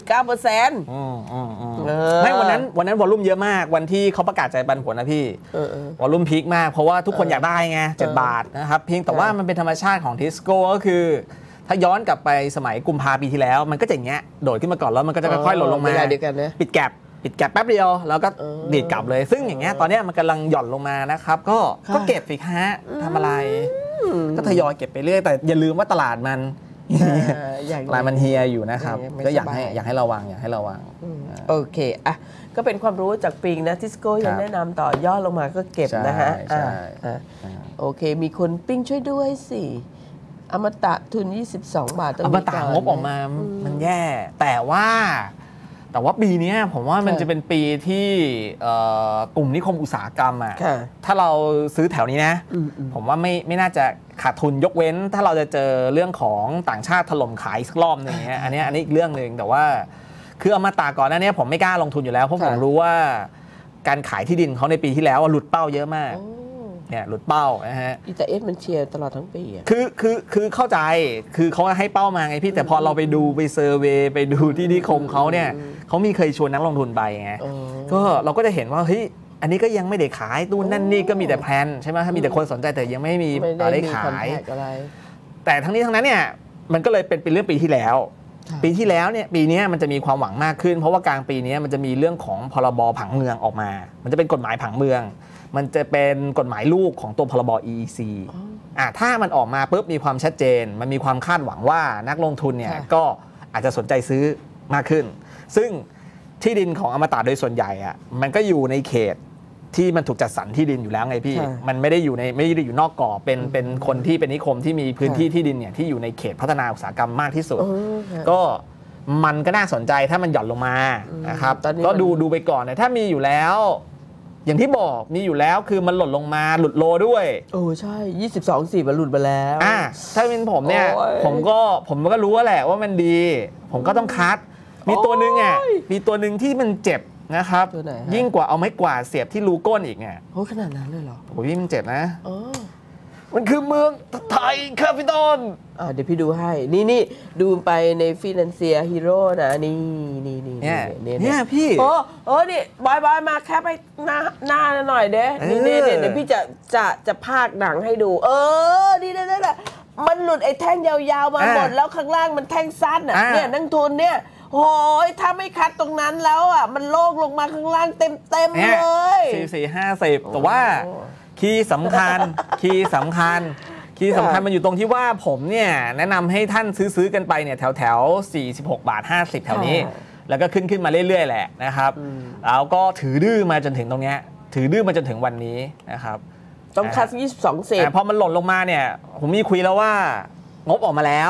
[SPEAKER 11] 15.9%
[SPEAKER 12] ไม่วันนั้นวอลลุ่มเยอะมากวันที่เขาประกาศใจปันผลนะพี่วอลลุ่มพีคมากเพราะว่าทุกคนอยากได้ไง7 บาทนะครับเพียงแต่ว่ามันเป็นธรรมชาติของทิสโก้ก็คือถ้าย้อนกลับไปสมัยกุมภาพันธ์ปีที่แล้วมันก็จะอย่างเงี้ยโดดขึ้นมาก่อนแล้วมันก็จะค่อยๆหล่นลงมาปิดแกปแป๊บเดียวแล้วก็ดีดกลับเลยซึ่งอย่างเงี้ยตอนนี้มันกำลังหย่อนลงมานะครับก็เก็บสิฮะทำอะไรก็ทยอยเก็บไปเรื่อยแต่อย่าลืมว่าตลาดมันเฮียอยู่นะครับก็อยากให้ระวัง
[SPEAKER 11] โอเคอ่ะก็เป็นความรู้จากปิงนะทิสโก้ยังแนะนำต่อย่อลงมาก็เก็บนะฮะโอเคมีคนปิงช่วยด้วยสิอมตะทุน22 บาท
[SPEAKER 12] อมตะงบออกมามันแย่แต่ว่าปีนี้ผมว่ามันจะเป็นปีที่กลุ่มนิคมอุตสาหกรรมอ่ะถ้าเราซื้อแถวนี้นะผมว่าไม่น่าจะขาดทุนยกเว้นถ้าเราจะเจอเรื่องของต่างชาติถล่มขายสักรอบนึงอันนี้อีกเรื่องนึงแต่ว่าคืออมตะก่อนหน้านี้ผมไม่กล้าลงทุนอยู่แล้วเพราะผมรู้ว่าการขายที่ดินเขาในปีที่แล้วหลุดเป้าเยอะมากเนี่ยหลุดเป้านะฮะ
[SPEAKER 11] แต่มันเชียร์ตลอดทั้งปีอ่ะ
[SPEAKER 12] คือเข้าใจคือเขาให้เป้ามาไงพี่แต่พอเราไปดูไปเซอร์เวย์ไปดูที่นิคมเขาเนี่ยเขามีเคยชวนนักลงทุนไปไงก็เราก็จะเห็นว่าเฮ้ยอันนี้ก็ยังไม่ได้ขายตู้นั่นนี่ก็มีแต่แพลนใช่ไหมมีแต่คนสนใจแต่ยังไม่มีได้ขายแต่ทั้งนี้ทั้งนั้นเนี่ยมันก็เลยเป็นเรื่องปีที่แล้วเนี่ยปีนี้มันจะมีความหวังมากขึ้นเพราะว่ากลางปีนี้มันจะมีเรื่องของพรบผังเมืองออกมามันจะเป็นกฎหมายผังเมืองมันจะเป็นกฎหมายลูกของตัวพรบ EEC ถ้ามันออกมาปุ๊บมีความชัดเจนมันมีความคาดหวังว่านักลงทุนเนี่ยก็อาจจะสนใจซื้อมากขึ้นซึ่งที่ดินของอมตะโดยส่วนใหญ่มันก็อยู่ในเขตที่มันถูกจัดสรรที่ดินอยู่แล้วไงพี่มันไม่ได้อยู่นอกกรอบเป็นคนที่เป็นนิคมที่มีพื้นที่ที่ดินเนี่ยที่อยู่ในเขตพัฒนาอุตสาหกรรมมากที่สุดก็มันก็น่าสนใจถ้ามันหย่อนลงมานะครับก็ดูไปก่อนนะถ้ามีอยู่แล้วอย่างที่บอกมีอยู่แล้วคือมันหล่นลงมาหลุดโลด้วย
[SPEAKER 11] ใช่22.4มันหลุดไปแล้ว
[SPEAKER 12] ถ้าเป็นผมเนี่ยผมก็รู้แหละว่ามันดีผมก็ต้องคัดมีตัวนึงมีตัวนึงที่มันเจ็บนะครับยิ่งกว่าเอาไม้กวาดเสียบที่รูก้นอีกไง
[SPEAKER 11] ขนาดนั้นเลยเหรอ
[SPEAKER 12] โอ้ยมันเจ็บนะมันคือเมืองไทยแคปิตอล
[SPEAKER 11] เดี๋ยวพี่ดูให้นี่ดูไปในฟินแลนเซียฮีโร่นะนี่
[SPEAKER 12] เนี่ยพี่
[SPEAKER 11] นี่บอยมาแคปไปหน้าหน่อยเด้นี่เดี๋ยวพี่จะพากหนังให้ดูนี่แหละมันหลุดไอ้แท่งยาวๆมาหมดแล้วข้างล่างมันแท่งสั้นเนี่ยนักทุนเนี่ยโอ้ยถ้าไม่คัดตรงนั้นแล้วมันโลกลงมาข้างล่างเต็มเลย
[SPEAKER 12] 44-50แต่ว่าคีย์สำคัญมันอยู่ตรงที่ว่าผมเนี่ยแนะนำให้ท่านซื้อกันไปเนี่ยแถว46 บาท 50แถวนี้แล้วก็ขึ้นมาเรื่อยๆแหละนะครับแล้วก็ถือดื้อมาจนถึงตรงเนี้ยถือดื้อมาจนถึงวันนี้นะครับ
[SPEAKER 11] ต้องคัด22 เซน
[SPEAKER 12] พอมันหล่นลงมาเนี่ยผมมีคุยแล้วว่างบออกมาแล้ว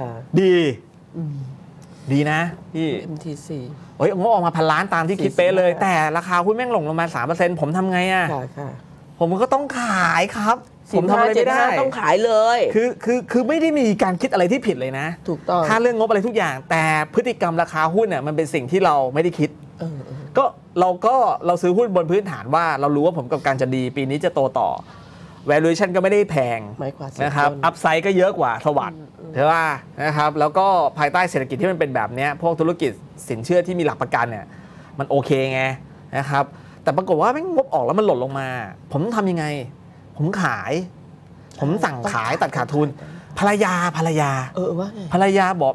[SPEAKER 12] ดีนะพี่
[SPEAKER 11] MTC
[SPEAKER 12] งบออกมา1,000 ล้านตามที่คิดเป๊ะเลยแต่ราคาหุ้นแม่งหล่นลงมา 3% ผมทำไงผมก็ต้องขายครับผมทำอะไรไม่ได้
[SPEAKER 11] ต้องขายเลย
[SPEAKER 12] คือไม่ได้มีการคิดอะไรที่ผิดเลยนะ
[SPEAKER 11] ถูกต้อง
[SPEAKER 12] ค่าเรื่องงบอะไรทุกอย่างแต่พฤติกรรมราคาหุ้นเนี่ยมันเป็นสิ่งที่เราไม่ได้คิดก็เราซื้อหุ้นบนพื้นฐานว่าเรารู้ว่าผมกับการจะดีปีนี้จะโตต่อ valuation ก็ไม่ได้แพงนะครับ upside ก็เยอะกว่าสวัสดิ์ใช่ป่ะนะครับแล้วก็ภายใต้เศรษฐกิจที่มันเป็นแบบนี้พวกธุรกิจสินเชื่อที่มีหลักประกันเนี่ยมันโอเคไงนะครับแต่ปรากฏว่าไม่งบออกแล้วมันหล่นลงมาผมทำยังไงผมสั่งขายตัดขาดทุนภรรยา
[SPEAKER 11] ว่า
[SPEAKER 12] ภรรยาบอก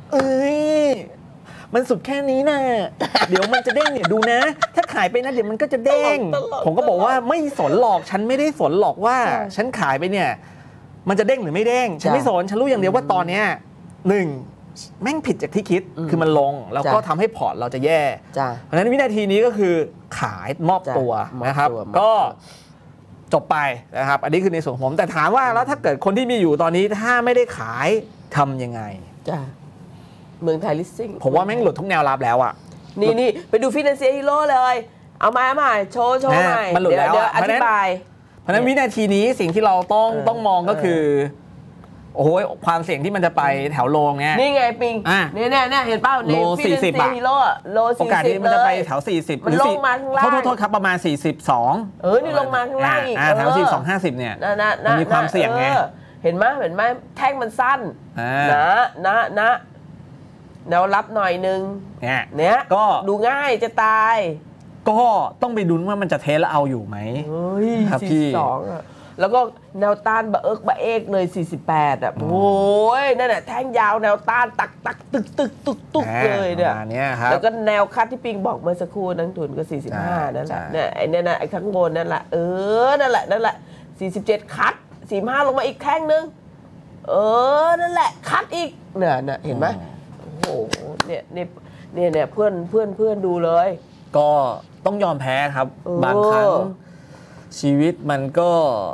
[SPEAKER 12] มันสุดแค่นี้นะเดี๋ยวมันจะเด้งเนี่ยดูนะถ้าขายไปนะเดี๋ยวมันก็จะเด้งผมก็บอกว่าไม่สนหรอกฉันไม่ได้สนหรอกว่าฉันขายไปเนี่ยมันจะเด้งหรือไม่เด้งฉันไม่สนฉันรู้อย่างเดียวว่าตอนเนี้ย1แม่งผิดจากที่คิดคือมันลงแล้วก็ทำให้พอร์ตเราจะแย่เพราะฉะนั้นวินาทีนี้ก็คือขายมอบตัวนะครับก็จบไปนะครับอันนี้คือในส่วนของผมแต่ถามว่าแล้วถ้าเกิดคนที่มีอยู่ตอนนี้ถ้าไม่ได้ขายทำยังไง
[SPEAKER 11] เมืองไทยลิสซิ่ง
[SPEAKER 12] ผมว่าแม่งหลุดทุกแนวรับแล้ว
[SPEAKER 11] นี่ไปดูฟินแลนเซียฮีโร่เลยเอามาโชว์ใหม่
[SPEAKER 12] มันหลุดแล้ว
[SPEAKER 11] เดี๋ยวอธิบาย
[SPEAKER 12] เพราะฉะนั้นวินาทีนี้สิ่งที่เราต้องมองก็คือโอ้โหความเสี่ยงที่มันจะไปแถวโลงเนี้ย
[SPEAKER 11] นี่ไงปิงเนี่ยเห็นเป้า
[SPEAKER 12] โล40 บาท
[SPEAKER 11] โล40โ
[SPEAKER 12] อกาสที่มันจะไปแถว40
[SPEAKER 11] มันลงมาข้างล่าง
[SPEAKER 12] โทษครับประมาณ42
[SPEAKER 11] นี่ลงมาข้างล่างอีก
[SPEAKER 12] แถว42-50เนี่ยมันมีความเสี่ยงไง
[SPEAKER 11] เห็นไหมแท่งมันสั้นนะแนวรับหน่อยนึงเนี่ยก็ดูง่ายจะตาย
[SPEAKER 12] ก็ต้องไปดุนว่ามันจะเทแล้วเอาอยู่ไหม
[SPEAKER 11] ครับพี่แล้วก็แนวต้านบะเอกเลย48โอ้ยนั่นแหละแท่งยาวแนวต้านตักตึกเลยเนี่ยแล้วก็แนวคัดที่ปิงบอกเมื่อสักครู่นักทุนก็45นั่นแหละเนี่ยไอ้นี่นะไอ้ข้างบนนั่นแหละนั่นแหละ47คัด45ลงมาอีกแท่งนึงนั่นแหละคัดอีกเนี่ยเห็นไหมโอ้โหเนี่ยเพื่อนดูเลย
[SPEAKER 12] ก็ต้องยอมแพ้ครับบางครั้งชีวิตมันก็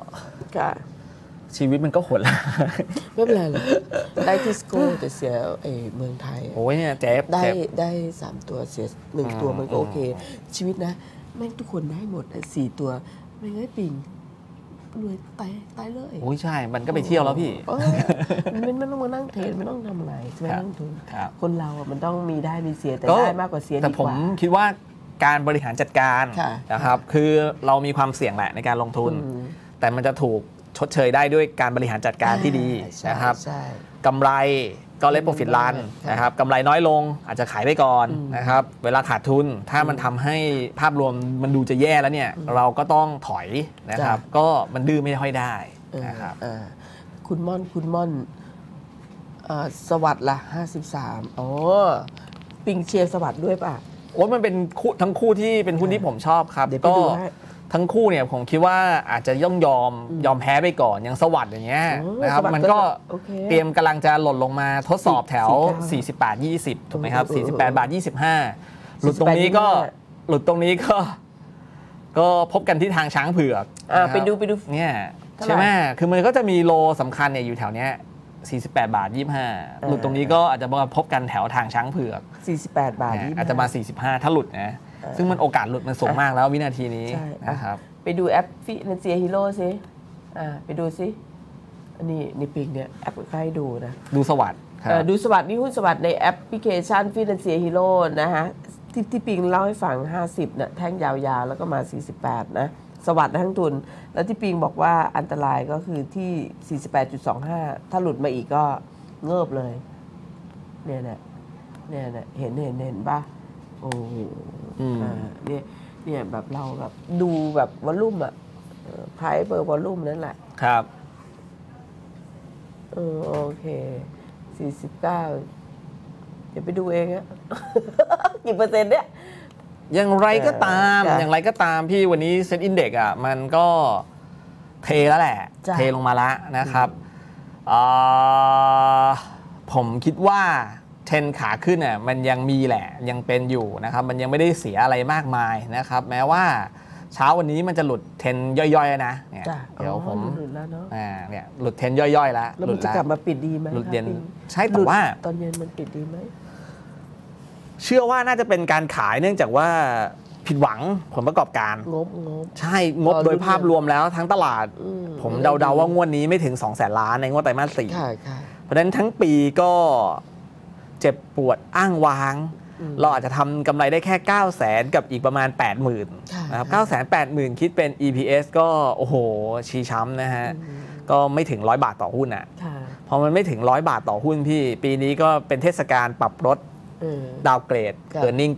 [SPEAKER 12] โหดร้าย
[SPEAKER 11] ไม่เป็นไรหรอกได้ที่สโก้แต่เสียเมืองไทย
[SPEAKER 12] โอ้ยเนี่ยเจ็บ
[SPEAKER 11] ได้3ตัวเสีย1ตัวมันก็โอเคชีวิตนะแม่งทุกคนได้หมด4ตัวไม่งั้นปิงรวยตายเลย
[SPEAKER 12] โอ้ยใช่มันก็ไปเที่ยวแล้วพี่
[SPEAKER 11] ไม่ต้องมานั่งเทรดไม่ต้องทำอะไรใช่ไหมนั่งทุนคนเรามันต้องมีได้มีเสียแต่ได้มากกว่าเสียดีกว่า
[SPEAKER 12] แต่ผมคิดว่าการบริหารจัดการนะครับคือเรามีความเสี่ยงแหละในการลงทุนแต่มันจะถูกชดเชยได้ด้วยการบริหารจัดการที่ดีนะครับกำไรก็เลทโปรฟิตรันนะครับกำไรน้อยลงอาจจะขายไปก่อนนะครับเวลาขาดทุนถ้ามันทำให้ภาพรวมมันดูจะแย่แล้วเนี่ยเราก็ต้องถอยนะครับก็มันดื้อไม่ค่อยได้นะครับ
[SPEAKER 11] คุณม่อนสวัสดิ์ละ53ปิงเชียร์สวัสดิ์ด้วยป่ะ
[SPEAKER 12] โอ้ยมันเป็นทั้งคู่ที่เป็นหุ้นที่ผมชอบครับก็ทั้งคู่เนี่ยผมคิดว่าอาจจะยอมแพ้ไปก่อนอย่างสวัสดิ์อย่างเงี้ยนะครับมันก็เตรียมกำลังจะหล่นลงมาทดสอบแถว48-20ถูกไหมครับ48.25หลุดตรงนี้ก็พบกันที่ทางช้างเผือก
[SPEAKER 11] ไปดู
[SPEAKER 12] เนี่ยใช่ไหมคือมันก็จะมีโลสำคัญเนี่ยอยู่แถวเนี้ย48.25หลุดตรงนี้ก็อาจจะมาพบกันแถวทางช้างเผือก
[SPEAKER 11] 48.25
[SPEAKER 12] อาจจะมา45ถ้าหลุดนะซึ่งมันโอกาสหลุดมันสูงมากแล้ววินาทีนี้นะครับ
[SPEAKER 11] ไปดูแอปฟินแลนเซียฮีโร่สิไปดูสิอันนี้ในปิงเนี่ยแอปใครดูนะ
[SPEAKER 12] ดูสวัสดิ์
[SPEAKER 11] ดูสวัสดิ์นี่หุ้นสวัสดิ์ในแอปพลิเคชันฟินแลนเซียฮีโร่นะฮะที่ปิงเล่าให้ฟัง50เนี่ยแท่งยาวๆแล้วก็มา48นะสวัสดิ์ทั้งทุนแล้วที่ปิงบอกว่าอันตรายก็คือที่ 48.25 ถ้าหลุดมาอีกก็เงิบเลยเนี่ยเห็นป่ะโอ้โหเนี่ยแบบเราแบบดูแบบวอลลุ่มอะไพรซ์เปอร์วอลลุ่มนั่นแหละ
[SPEAKER 12] ครับ
[SPEAKER 11] โอเค49เดี๋ยวไปดูเองอะกี่เปอร์เซ็นต์เนี่ย
[SPEAKER 12] อย่างไรก็ตามพี่วันนี้เซ็ตอินเด็กซ์อ่ะมันก็เทแล้วแหละเทลงมาแล้วนะครับผมคิดว่าเทรนขาขึ้นอ่ะมันยังมีแหละยังเป็นอยู่นะครับมันยังไม่ได้เสียอะไรมากมายนะครับแม้ว่าเช้าวันนี้มันจะหลุดเทรนย่อยๆนะเนี่ยเดี๋ยวผม
[SPEAKER 11] หลุดแล้วเนาะ
[SPEAKER 12] เนี่ยหลุดเทรนย่อยๆแล้ว
[SPEAKER 11] มันจะกลับมาปิดดีไหม
[SPEAKER 12] หลุดเย็นใช่แต่ว่า
[SPEAKER 11] ตอนเย็นมันปิดดีไหม
[SPEAKER 12] เชื่อว่าน่าจะเป็นการขายเนื่องจากว่าผิดหวังผลประกอบการ
[SPEAKER 11] งบ
[SPEAKER 12] ใช่งบโดยภาพรวมแล้วทั้งตลาดผมเดาๆว่างวดนี้ไม่ถึง 200,000 ล้านในงวดไตรมาส 4เพราะฉะนั้นทั้งปีก็เจ็บปวดอ้างว้างเราอาจจะทำกำไรได้แค่ 900,000 กับอีกประมาณ 80,000 นะครับ 980,000 คิดเป็น EPS ก็โอ้โหชี้ช้ำนะฮะก็ไม่ถึง100 บาทต่อหุ้นอ่ะพอมันไม่ถึง100 บาทต่อหุ้นพี่ปีนี้ก็เป็นเทศกาลปรับลดดาวเกรดearning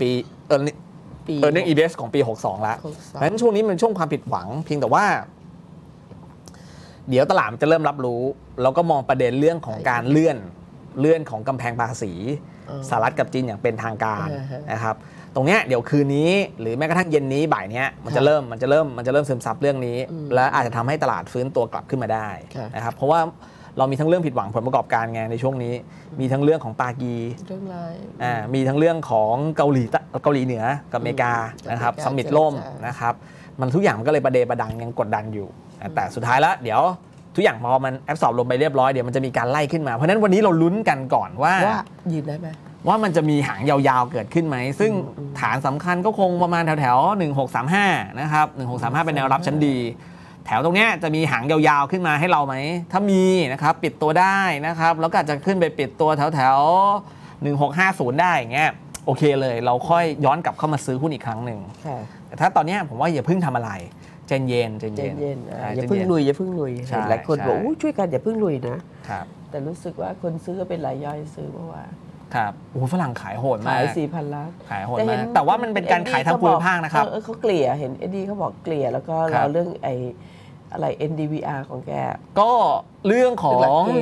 [SPEAKER 12] earning EPS ของปี 62 แล้วเพราะฉะนั้นช่วงนี้มันช่วงความผิดหวังเพียงแต่ว่าเดี๋ยวตลาดจะเริ่มรับรู้แล้วก็มองประเด็นเรื่องของการเลื่อนของกำแพงภาษีสหรัฐกับจีนอย่างเป็นทางการนะครับตรงเนี้ยเดี๋ยวคืนนี้หรือแม้กระทั่งเย็นนี้บ่ายนี้มันจะเริ่มซึมซับเรื่องนี้และอาจจะทำให้ตลาดฟื้นตัวกลับขึ้นมาได้นะครับเพราะว่าเรามีทั้งเรื่องผิดหวังผลประกอบการไงในช่วงนี้มีทั้งเรื่องของปากีมีทั้งเรื่องของเกาหลีเหนือกับอเมริกานะครับซัมมิตล่มนะครับมันทุกอย่างมันก็เลยประเดประดังยังกดดันอยู่แต่สุดท้ายแล้วเดี๋ยวทุกอย่างพอมันแอบสอบลงไปเรียบร้อยเดี๋ยวมันจะมีการไล่ขึ้นมาเพราะฉะนั้นวันนี้เราลุ้นกันก่อนว่า
[SPEAKER 11] ยืนได้ไหม
[SPEAKER 12] ว่ามันจะมีหางยาวๆเกิดขึ้นไหมซึ่งฐานสำคัญก็คงประมาณแถวๆ1635นะครับ1635เป็นแนวรับชั้นดีแถวตรงนี้จะมีหางยาวๆขึ้นมาให้เราไหมถ้ามีนะครับปิดตัวได้นะครับแล้วก็อาจจะขึ้นไปปิดตัวแถวๆ1650ได้อย่างเงี้ยโอเคเลยเราค่อยย้อนกลับเข้ามาซื้อหุ้นอีกครั้งหนึ่งแต่ถ้าตอนนี้ผมว่าอย่าเพิ่งทำอะไรใจเย็น
[SPEAKER 11] อย่าเพิ่งลุยหลายคนบอกช่วยกันอย่าเพิ่งลุยนะแต่รู้สึกว่าคนซื้อก็เป็นรายย่อยซื้อเพราะว่า
[SPEAKER 12] ครับโอ้ฝรั่งขายโหดมาก
[SPEAKER 11] ขาย 4,000 ล้าน
[SPEAKER 12] ขายโหดมากแต่ว่ามันเป็นการขายทางภูมิภาคนะครับ
[SPEAKER 11] เขาเกลี่ยเห็นเอ็ดดี้เขาบอกเกลี่ยแล้วก็เราเรื่องอะไร NDVR ของแก
[SPEAKER 12] ก็เรื่องของ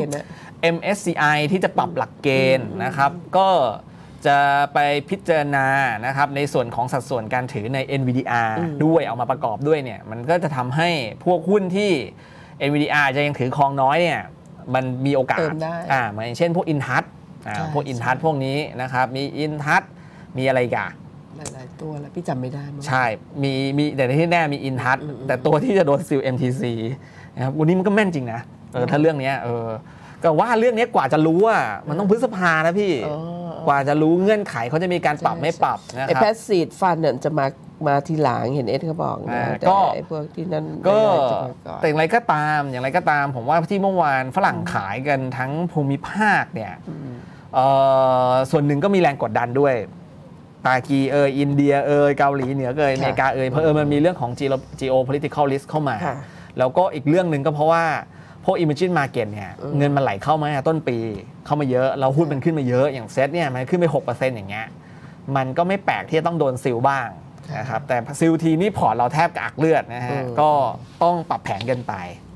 [SPEAKER 12] MSCI ที่จะปรับหลักเกณฑ์นะครับก็จะไปพิจารณานะครับในส่วนของสัดส่วนการถือใน NVDR ด้วยเอามาประกอบด้วยเนี่ยมันก็จะทำให้พวกหุ้นที่ NVDR จะยังถือครองน้อยเนี่ยมันมีโอกาสเหมือนเช่นพวก InTouch พวก InTouch พวกนี้นะครับมี InTouch มีอะไรกัน
[SPEAKER 11] หลายตัวแล้วพี่จำไม่ได้
[SPEAKER 12] ใช่มีแต่ที่แน่มี InTouch แต่ตัวที่จะโดนซิล MTC นะครับวันนี้มันก็แม่นจริงนะถ้าเรื่องนี้ก็ว่าเรื่องนี้กว่าจะรู้ว่ามันต้องพฤษภานะพี่กว่าจะรู้เงื่อนไขเขาจะมีการปรับไม่ปรับนะครับไอ้
[SPEAKER 11] แพสซีฟฟันเนี่ยจะมาทีหลังเห็นเอสเขาบอกนะแต่ไอ้พวกที่นั่น
[SPEAKER 12] ก็แต่อย่างไรก็ตามผมว่าที่เมื่อวานฝรั่งขายกันทั้งภูมิภาคเนี่ยส่วนหนึ่งก็มีแรงกดดันด้วยปากีอินเดียเกาหลีเหนืออเมริกาเพราะมันมีเรื่องของ geopolitical risk เข้ามาแล้วก็อีกเรื่องหนึ่งก็เพราะว่าพวก emerging market เนี่ยเงินมันไหลเข้ามาต้นปีเข้ามาเยอะเราหุ้นมันขึ้นมาเยอะอย่างเซ็ตเนี่ยมันขึ้นไป 6% อย่างเงี้ยมันก็ไม่แปลกที่จะต้องโดนซิลบ้างนะครับแต่ซิลทีนี่พอร์ตเราแทบกระอักเลือดนะฮะก็ต้องปรับแผนกันไป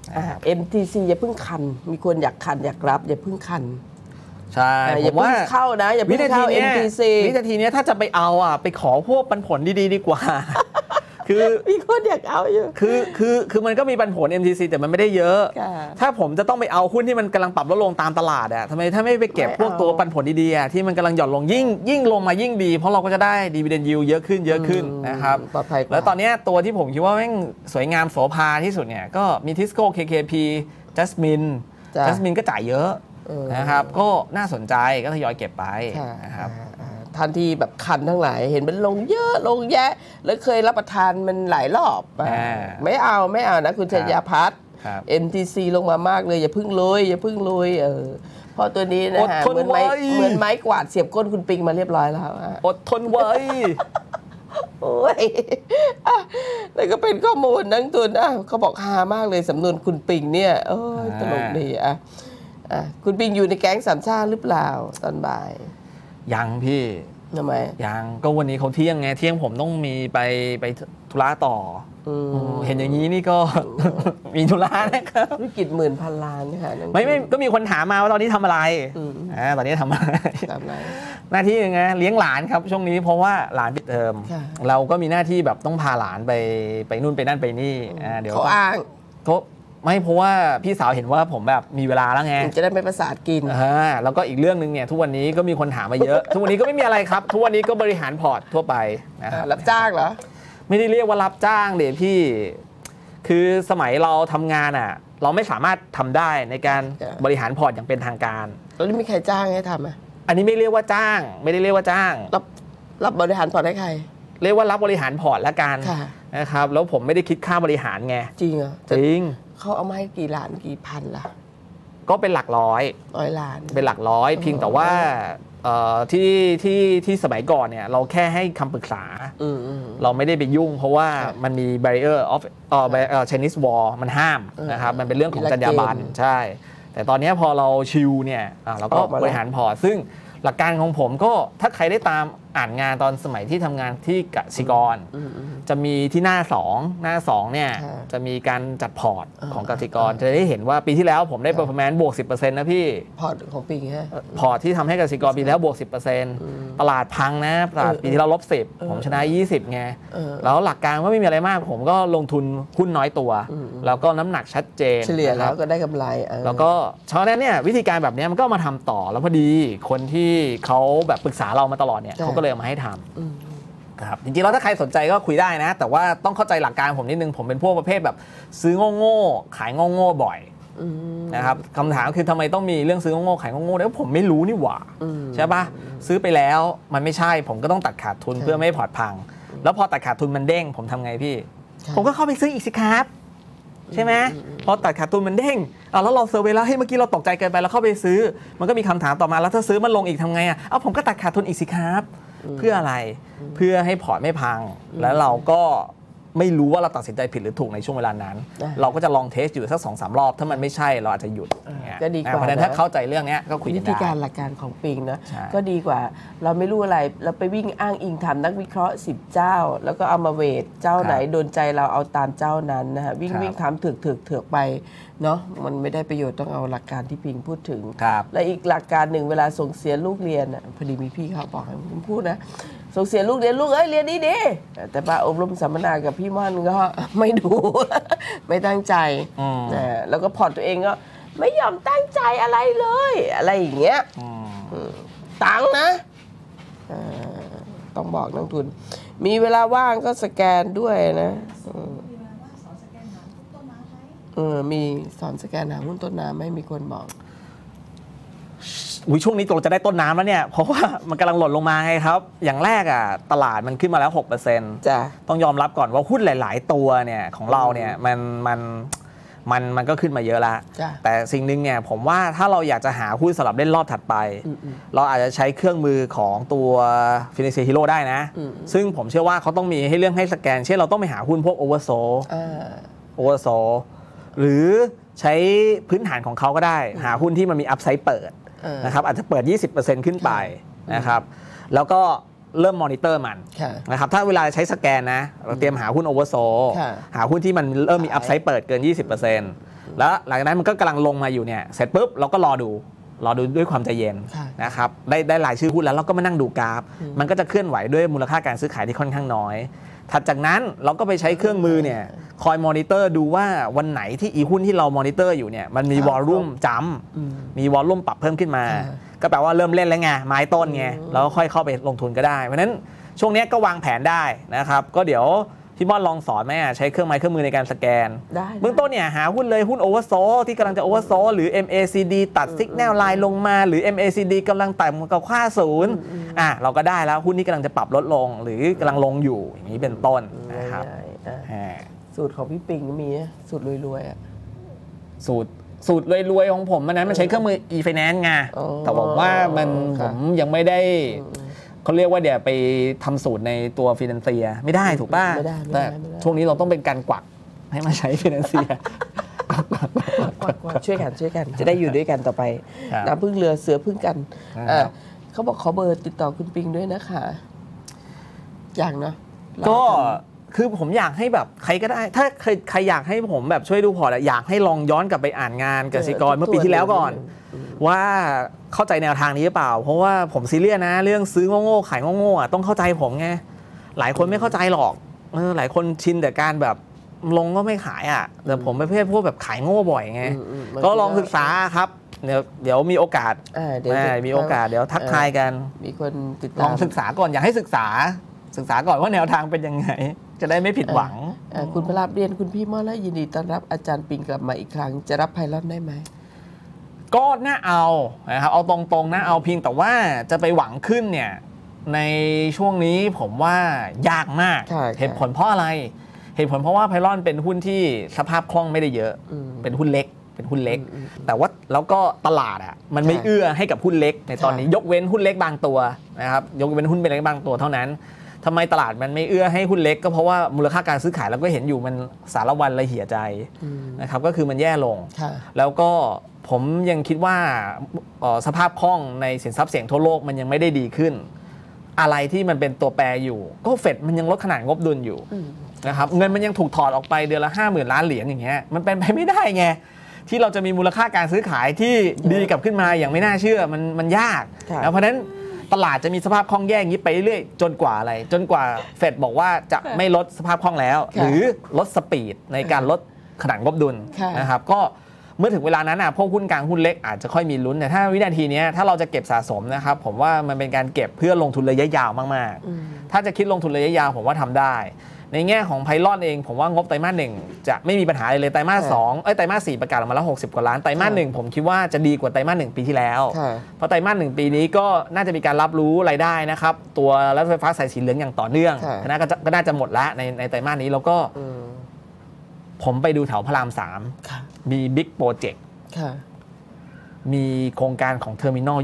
[SPEAKER 11] MTC อย่าเพิ่งคันมีคนอยากคันอยากรับอย่าเพิ่งคัน
[SPEAKER 12] ใช่
[SPEAKER 11] ผมว่าเข้านะอย่าเพิ่งเข้า MTC
[SPEAKER 12] วินาทีนี้ถ้าจะไปเอาไปขอพวกปันผลดีๆกว่าคือ
[SPEAKER 11] มีคนอยากเอาอยู่
[SPEAKER 12] คือมันก็มีปันผล MTC แต่มันไม่ได้เยอะถ้าผมจะต้องไปเอาหุ้นที่มันกำลังปรับลดลงตามตลาดทำไมถ้าไม่ไปเก็บพวกตัวปันผลดีๆที่มันกำลังหย่อนลงยิ่งลงมายิ่งดีเพราะเราก็จะได้ dividend yield เยอะขึ้นนะครับแล้วตอนนี้ตัวที่ผมคิดว่าแม่งสวยงามโสภาที่สุดเนี่ยก็มี Tisco KKP Jasmine ก็จ่ายเยอะนะครับก็น่าสนใจก็ทยอยเก็บไปนะครับ
[SPEAKER 11] ท่านที่แบบคันทั้งหลายเห็นมันลงเยอะลงแยะแล้วเคยรับประทานมันหลายรอบไม่เอานะคุณชัยพัฒน์ MTC ลงมามากเลยอย่าพึ่งลุยพอตัวนี้นะฮะเหมือนไม้กวาดเสียบก้นคุณปิงมาเรียบร้อยแล้ว
[SPEAKER 12] อดทนไว้
[SPEAKER 11] โอ้ยแล้วก็เป็นข้อมูลนักทุนเขาบอกฮามากเลยสำนวนคุณปิงเนี่ยตลกดีคุณปิงอยู่ในแก๊งสามชาติหรือเปล่าตอนบ่าย
[SPEAKER 12] ยังพี่
[SPEAKER 11] ทำไม
[SPEAKER 12] ยังก็วันนี้เขาเที่ยงไงเที่ยงผมต้องมีไปธุระต่อเห็นอย่างนี้นี่ก็ มีธุระนะครับ
[SPEAKER 11] ธุรกิจหมื่นพันล้านนะคะ
[SPEAKER 12] ไม่ก็มีคนถามมาว่าตอนนี้ทำอะไรตอนนี้ทำอะไรหน้าที่ยังไงเลี้ยงหลานครับช่วงนี้เพราะว่าหลานปิดเทอมเราก็มีหน้าที่แบบต้องพาหลานไปนู่นไปนั่นไปนี่
[SPEAKER 11] เดี๋ยวเขาอ้าง
[SPEAKER 12] เขาไม่เพราะว่าพี่สาวเห็นว่าผมแบบมีเวลาแล้วไง
[SPEAKER 11] จะได้ไม่ประสาทกิน
[SPEAKER 12] แล้วก็อีกเรื่องนึงเนี่ยทุกวันนี้ก็มีคนถามมาเยอะ ทุกวันนี้ก็ไม่มีอะไรครับทุกวันนี้ก็บริหารพอร์ตทั่วไป
[SPEAKER 11] รับจ้างเหรอ
[SPEAKER 12] ไม่ได้เรียกว่ารับจ้างเดี๋ยวพี่คือสมัยเราทำงานเราไม่สามารถทำได้ในการบริหารพอร์ตอย่างเป็นทางการ
[SPEAKER 11] แล้วนี่มีใครจ้างให้ทำ
[SPEAKER 12] อันนี้ไม่เรียกว่าจ้างไม่ได้เรียกว่าจ้าง
[SPEAKER 11] รับบริหารพอร์ตให้ใคร
[SPEAKER 12] เรียกว่ารับบริหารพอร์ตละกันนะครับแล้วผมไม่ได้คิดค่าบริหารไง
[SPEAKER 11] จริงเหรอ
[SPEAKER 12] จริง
[SPEAKER 11] เขาเอามาให้กี่ล้านกี่พันล่ะ
[SPEAKER 12] ก็เป็นหลักร้อย
[SPEAKER 11] ล้าน
[SPEAKER 12] เป็นหลักร้อยเพียงแต่ว่าที่สมัยก่อนเนี่ยเราแค่ให้คำปรึกษาเราไม่ได้ไปยุ่งเพราะว่ามันมี barrier of Chinese wall มันห้ามนะครับมันเป็นเรื่องของจรรยาบรรณใช่แต่ตอนนี้พอเราชิลเนี่ยเราก็บริหารพอร์ตซึ่งหลักการของผมก็ถ้าใครได้ตามอ่านงานตอนสมัยที่ทำงานที่กสิกรจะมีที่หน้า2เนี่ยจะมีการจัดพอร์ตของกสิกรจะได้เห็นว่าปีที่แล้วผมได้ performance บวก 10% นะพี่
[SPEAKER 11] พอร์ตของปีฮะ
[SPEAKER 12] พอร์ตที่ทำให้กสิกรปีแล้วบวก 10% ตลาดพังนะตลาดปีที่แล้วลบ10ผมชนะ20ไงแล้วหลักการก็ไม่มีอะไรมากผมก็ลงทุนหุ้นน้อยตัวแล้วก็น้ำหนักชัดเจน
[SPEAKER 11] เฉลี่ยแล้วก็ได้กำไร
[SPEAKER 12] แล้วก็ฉะนั้นเนี่ยวิธีการแบบนี้มันก็มาทำต่อแล้วพอดีคนที่เขาแบบปรึกษาเรามาตลอดเนี่ยเขาก็เลยมาให้ทำครับจริงๆแล้วถ้าใครสนใจก็คุยได้นะแต่ว่าต้องเข้าใจหลักการผมนิดนึงผมเป็นพวกประเภทแบบซื้อโง่ๆขายโง่ๆบ่อยนะครับคำถามคือทำไมต้องมีเรื่องซื้อโง่ๆขายโง่ๆแล้วผมไม่รู้นี่หว่าใช่ปะซื้อไปแล้วมันไม่ใช่ผมก็ต้องตัดขาดทุนเพื่อไม่ให้พอร์ตพังแล้วพอตัดขาดทุนมันเด้งผมทำไงพี่ผมก็เข้าไปซื้ออีกสิครับใช่ไหมพอตัดขาดทุนมันเด้งแล้วเราเซอร์เวย์แล้วเฮ้ยเมื่อกี้เราตกใจเกินไปแล้วเข้าไปซื้อมันก็มีคำถามต่อมาแล้วถ้าซื้อมันลงอีกทำไงผมก็ตัดขาดทุนอีกสิครับเพื่ออะไรเพื่อให้พอร์ตไม่พังแล้วเราก็ไม่รู้ว่าเราตัดสินใจผิดหรือถูกในช่วงเวลานั้นเราก็จะลองเทสอยู่สัก 2-3 รอบถ้ามันไม่ใช่เราอาจจะหยุด
[SPEAKER 11] ก็ดีกว่า
[SPEAKER 12] เพราะฉะนั้นถ้าเข้าใจเรื่องนี้ก็คุยกันได้
[SPEAKER 11] วิธีการหลักการของปิงนะก็ดีกว่าเราไม่รู้อะไรเราไปวิ่งอ้างอิงถามนักวิเคราะห์10เจ้าแล้วก็เอามาเวทเจ้าไหนโดนใจเราเอาตามเจ้านั้นนะฮะวิ่งถามเถือกไปเนาะมันไม่ได้ประโยชน์ต้องเอาหลักการที่ปิงพูดถึงและอีกหลักการหนึ่งเวลาส่งเสียลูกเรียนพอดีมีพี่เขาบอกให้ผมพูดนะส่งเสียลูกเรียนลูกเรียนดีๆแต่ป้าอบรมสัมมนากับพี่ม่อนก็ไม่ดู ไม่ตั้งใจแล้วก็พอร์ตตัวเองก็ไม่ยอมตั้งใจอะไรเลยอะไรอย่างเงี้ยตังนะต้องบอกนักทุนมีเวลาว่างก็สแกนด้วยนะมีสอนสแกนหาหุ้นต้นน้ำไม่มีคนบอก
[SPEAKER 12] ช่วงนี้เราจะได้ต้นน้ำแล้วเนี่ยเพราะว่ามันกำลังหล่นลงมาไงครับอย่างแรกตลาดมันขึ้นมาแล้ว 6%
[SPEAKER 11] จ้ะ
[SPEAKER 12] ต้องยอมรับก่อนว่าหุ้นหลายๆตัวเนี่ยของเราเนี่ยมันก็ขึ้นมาเยอะแล้วแต่สิ่งหนึ่งเนี่ยผมว่าถ้าเราอยากจะหาหุ้นสำหรับเล่นรอบถัดไปเราอาจจะใช้เครื่องมือของตัว Financial Hero ได้นะซึ่งผมเชื่อว่าเขาต้องมีให้เรื่องให้สแกนเช่นเราต้องไปหาหุ้นพวก Oversold หรือใช้พื้นฐานของเขาก็ได้หาหุ้นที่มันมีอัพไซด์เปิดนะครับอาจจะเปิด 20% ขึ้นไปนะครับแล้วก็เริ่มมอนิเตอร์มันนะครับถ้าเวลาใช้สแกนนะเราเตรียมหาหุ้นโอเวอร์โซหาหุ้นที่มันเริ่มมีอัพไซด์เปิดเกิน 20% แล้วหลังจากนั้นมันก็กำลังลงมาอยู่เนี่ยเสร็จปุ๊บเราก็รอดูด้วยความใจเย็นนะครับได้รายชื่อหุ้นแล้วเราก็มานั่งดูกราฟมันก็จะเคลื่อนไหวด้วยมูลค่าการซื้อขายที่ค่อนข้างน้อยถัดจากนั้นเราก็ไปใช้เครื่องมือเนี่ยคอยมอนิเตอร์ดูว่าวันไหนที่อีหุ้นที่เรามอนิเตอร์อยู่เนี่ยมันมีวอลลุ่มจัมป์มีวอลลุ่มปรับเพิ่มขึ้นมาก็แปลว่าเริ่มเล่นแล้วไงไม้ต้นไงแล้วก็ค่อยเข้าไปลงทุนก็ได้เพราะฉะนั้นช่วงนี้ก็วางแผนได้นะครับก็เดี๋ยวพี่ม่อนลองสอนไหมใช้เครื่องมือในการสแกนเบื้องต้นเนี่ยหาหุ้นเลยหุ้นโอเวอร์โซที่กำลังจะโอเวอร์โซหรือ MACD ตัดซิกแนลไลน์ลงมาหรือ MACD กำลังไต่กับค่าศูนย์เราก็ได้แล้วหุ้นนี้กำลังจะปรับลดลงหรือกำลังลงอยู่อย่างนี้เป็นต้นนะครับ
[SPEAKER 11] สูตรของพี่ปิงมีสูตรรวย
[SPEAKER 12] ๆสูตรรวยๆของผมมันใช้เครื่องมือ e-finance ไงแต่บอกว่าผมยังไม่ได้เขาเรียกว่าเดี๋ยวไปทำสูตรในตัวฟินแลนเซียไม่ได้ถูกป่ะแต่ช่วงนี้เราต้องเป็นการกวักให้มาใช้ฟินแลนเซีย
[SPEAKER 11] ช่วยกันจะได้อยู่ด้วยกันต่อไปน้ำพึ่งเรือเสือพึ่งกันเขาบอกขอเบอร์ติดต่อคุณปิงด้วยนะคะอย่างเนาะ
[SPEAKER 12] ก็คือผมอยากให้แบบใครก็ได้ถ้าใครอยากให้ผมแบบช่วยดูพอร์ตอยากให้ลองย้อนกลับไปอ่านงานกสิกรเมื่อปีที่แล้วก่อนว่าเข้าใจแนวทางนี้หรือเปล่าเพราะว่าผมซีเรียสนะเรื่องซื้อโง่ๆขายโง่ๆต้องเข้าใจผมไงหลายคนไม่เข้าใจหรอกหลายคนชินแต่การแบบลงก็ไม่ขายอ่ะแต่ผมประเภทพวกแบบขายโง่บ่อยไงก็ลองศึกษาครับเดี๋ยวมีโอกาสเดี๋ยวทักทายกัน
[SPEAKER 11] มีคนติดตาม
[SPEAKER 12] ลองศึกษาก่อนอยากให้ศึกษาก่อนว่าแนวทางเป็นยังไงจะได้ไม่ผิดหวัง
[SPEAKER 11] คุณพระราบเรียนคุณพี่ม่อนและยินดีต้อนรับอาจารย์ปิงกลับมาอีกครั้งจะรับไพลอตได้ไหม
[SPEAKER 12] ก็น่าเอานะครับเอาตรงๆนะเอาเพียงแต่ว่าจะไปหวังขึ้นเนี่ยในช่วงนี้ผมว่ายากมากเหตุผลเพราะอะไรเหตุผลเพราะว่าไพลอนเป็นหุ้นที่สภาพคล่องไม่ได้เยอะเป็นหุ้นเล็กแต่ว่าแล้วก็ตลาดอ่ะมันไม่เอื้อให้กับหุ้นเล็กในตอนนี้ยกเว้นหุ้นเล็กบางตัวนะครับยกเว้นหุ้นเป็นเล็กบางตัวเท่านั้นทำไมตลาดมันไม่เอื้อให้หุ้นเล็กก็เพราะว่ามูลค่าการซื้อขายเราก็เห็นอยู่มันสารวันละเหี่ยใจนะครับก็คือมันแย่ลงแล้วก็ผมยังคิดว่าสภาพคล่องในสินทรัพย์เสี่ยงทั่วโลกมันยังไม่ได้ดีขึ้นอะไรที่มันเป็นตัวแปรอยู่ก็เฟดมันยังลดขนาดงบดุลอยู่นะครับเงินมันยังถูกถอดออกไปเดือนละ 50,000 ล้านเหรียญอย่างเงี้ยมันเป็นไปไม่ได้ไงที่เราจะมีมูลค่าการซื้อขายที่ดีกลับขึ้นมาอย่างไม่น่าเชื่อมันยากแล้วเพราะฉะนั้นตลาดจะมีสภาพคล่องแย่อย่างนี้ไปเรื่อยๆจนกว่าอะไรจนกว่าเฟดบอกว่าจะไม่ลดสภาพคล่องแล้วหรือลดสปีดในการลดขนาดงบดุลนะครับก็เมื่อถึงเวลานั้นพวกหุ้นกลางหุ้นเล็กอาจจะค่อยมีลุ้นแต่ถ้าวินาทีนี้ถ้าเราจะเก็บสะสมนะครับผมว่ามันเป็นการเก็บเพื่อลงทุนระยะยาวมากๆถ้าจะคิดลงทุนระยะยาวผมว่าทำได้ในแง่ของไพลอนเองผมว่างบไตรมาส1จะไม่มีปัญหาเลยไตรมาส2ไตรมาส4ประกาศออกมาแล้ว60 กว่าล้านไตรมาส1ผมคิดว่าจะดีกว่าไตรมาส1ปีที่แล้วเพราะไตรมาส1ปีนี้ก็น่าจะมีการรับรู้รายได้นะครับตัวรถไฟฟ้าสายสีเหลืองอย่างต่อเนื่องก็น่าจะหมดแล้วในไตรมาสนี้แล้วก็ผมไปดูแถวพระราม3มีบิ๊กโปรเจกต์มีโครงการของเทอร์มินอล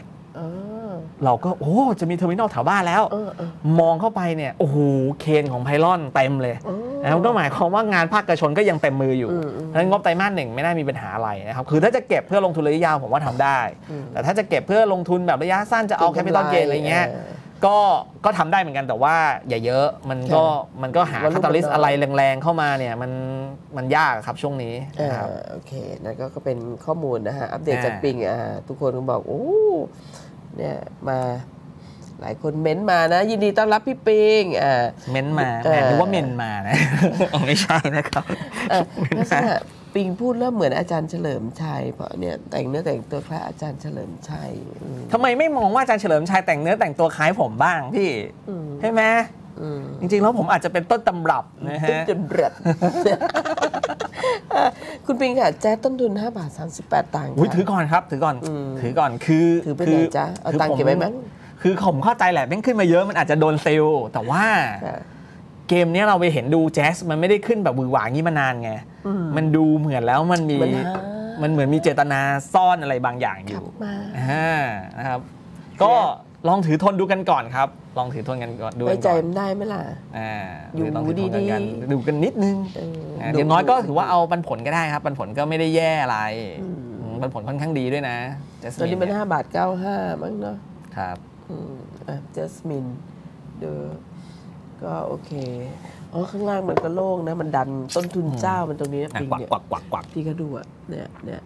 [SPEAKER 12] 21เราก็จะมีเทอร์มินอลแถวบ้านแล้วมองเข้าไปเนี่ยโอ้โหเคนของไพลอนเต็มเลยแล้วก็หมายความว่างานภาคเอกชนก็ยังเต็มมืออยู่ดังนั้นงบไตรมาส1ไม่น่ามีปัญหาอะไรนะครับคือถ้าจะเก็บเพื่อลงทุนระยะยาวผมว่าทำได้แต่ถ้าจะเก็บเพื่อลงทุนแบบระยะสั้นจะเอาแคปิตอลเกนอะไรเงี้ยก็ทำได้เหมือนกันแต่ว่าอย่าเยอะมันก็หาคาตาลิสต์อะไรแรงๆเข้ามาเนี่ยมันยากครับช่วงนี้นะครับ
[SPEAKER 11] โอเคนั่นก็เป็นข้อมูลนะฮะอัปเดตจากปิงทุกคนก็บอกโอ้เนี่ยมาหลายคนเม้นมานะยินดีต้อนรับพี่ปิง
[SPEAKER 12] เม้นมานึกว่าเม้นมานะไม่ใช่นะครับ
[SPEAKER 11] ลักษณะปิงพูดเริ่มเหมือนอาจารย์เฉลิมชัยเพราะเนี่ยแต่งเนื้อแต่งตัวคล้ายอาจารย์เฉลิมชัย
[SPEAKER 12] ทำไมไม่มองว่าอาจารย์เฉลิมชัยแต่งเนื้อแต่งตัวคล้ายผมบ้างพี่ใช่ไหมจริงๆแล้วผมอาจจะเป็นต้นตำรับนะฮะ
[SPEAKER 11] จนเร็ดคุณปิงค่ะแจ๊สต้นทุน5 บาท 38 ตังค์
[SPEAKER 12] ถือก่อนครับถือก่อน
[SPEAKER 11] ถือไปไหนจ๊ะเอาตังค์เก็บไว้มั้ง
[SPEAKER 12] คือผมเข้าใจแหละแม่งขึ้นมาเยอะมันอาจจะโดนเซลล์แต่ว่าเกมนี้เราไปเห็นดูแจ๊สมันไม่ได้ขึ้นแบบหวือหวางี้มานานไงมันดูเหมือนแล้วมันเหมือนมีเจตนาซ่อนอะไรบางอย่างอยู่นะครับก็ลองถือทนดูกันก่อนครับลองถือทนกันก่อนดู
[SPEAKER 11] ไว้ใจมันได้ไหมล่ะ
[SPEAKER 12] อยู่ดีๆดูกันนิดนึงอย่างน้อยก็ถือว่าเอาปันผลก็ได้ครับปันผลก็ไม่ได้แย่อะไรปันผลค่อนข้างดีด้วยนะ
[SPEAKER 11] ตอนนี้มัน5 บาท 95มั้งเนาะ
[SPEAKER 12] ครับ
[SPEAKER 11] จัสมินเดอก็โอเคข้างล่างมันก็โล่งนะมันดันต้นทุนเจ้ามันตรงนี้ปิงเนี่ย
[SPEAKER 12] กวัก
[SPEAKER 11] ที่เขาดูเนี่ย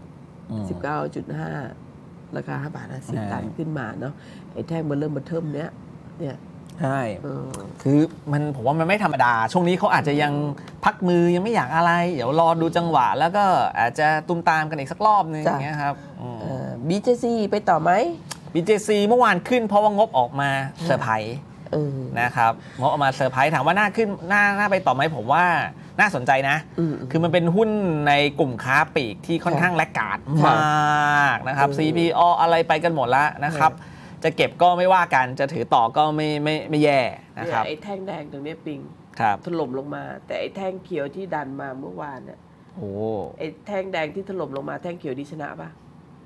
[SPEAKER 11] 19.5 ราคา5 บาท 50 ตันขึ้นมาเนาะไอ้แท่งมันเริ่มมาเทิมเนี่ย
[SPEAKER 12] ใช่คือผมว่ามันไม่ธรรมดาช่วงนี้เขาอาจจะยังพักมือยังไม่อยากอะไรเดี๋ยวรอดูจังหวะแล้วก็อาจจะตุ้มตามกันอีกสักรอบนึงอย่างเงี้ยครับ
[SPEAKER 11] BJC ไปต่อไหม
[SPEAKER 12] BJC เมื่อวานขึ้นเพราะว่างบออกมาเซอร์ไพรส์นะครับงบออกมาเซอร์ไพรส์ถามว่าน่าขึ้นน่าไปต่อไหมผมว่าน่าสนใจนะคือมันเป็นหุ้นในกลุ่มค้าปลีกที่ค่อนข้างแลกขาดมากนะครับ CPO อะไรไปกันหมดแล้วนะครับจะเก็บก็ไม่ว่ากันจะถือต่อก็ไม่แย่นะครับ
[SPEAKER 11] ไอ้แท่งแดงตรงนี้ปิงถล่มลงมาแต่ไอ้แท่งเขียวที่ดันมาเมื่อวานเนี่ยไอ้แท่งแดงที่ถล่มลงมาแท่งเขียวดีชนะป่ะ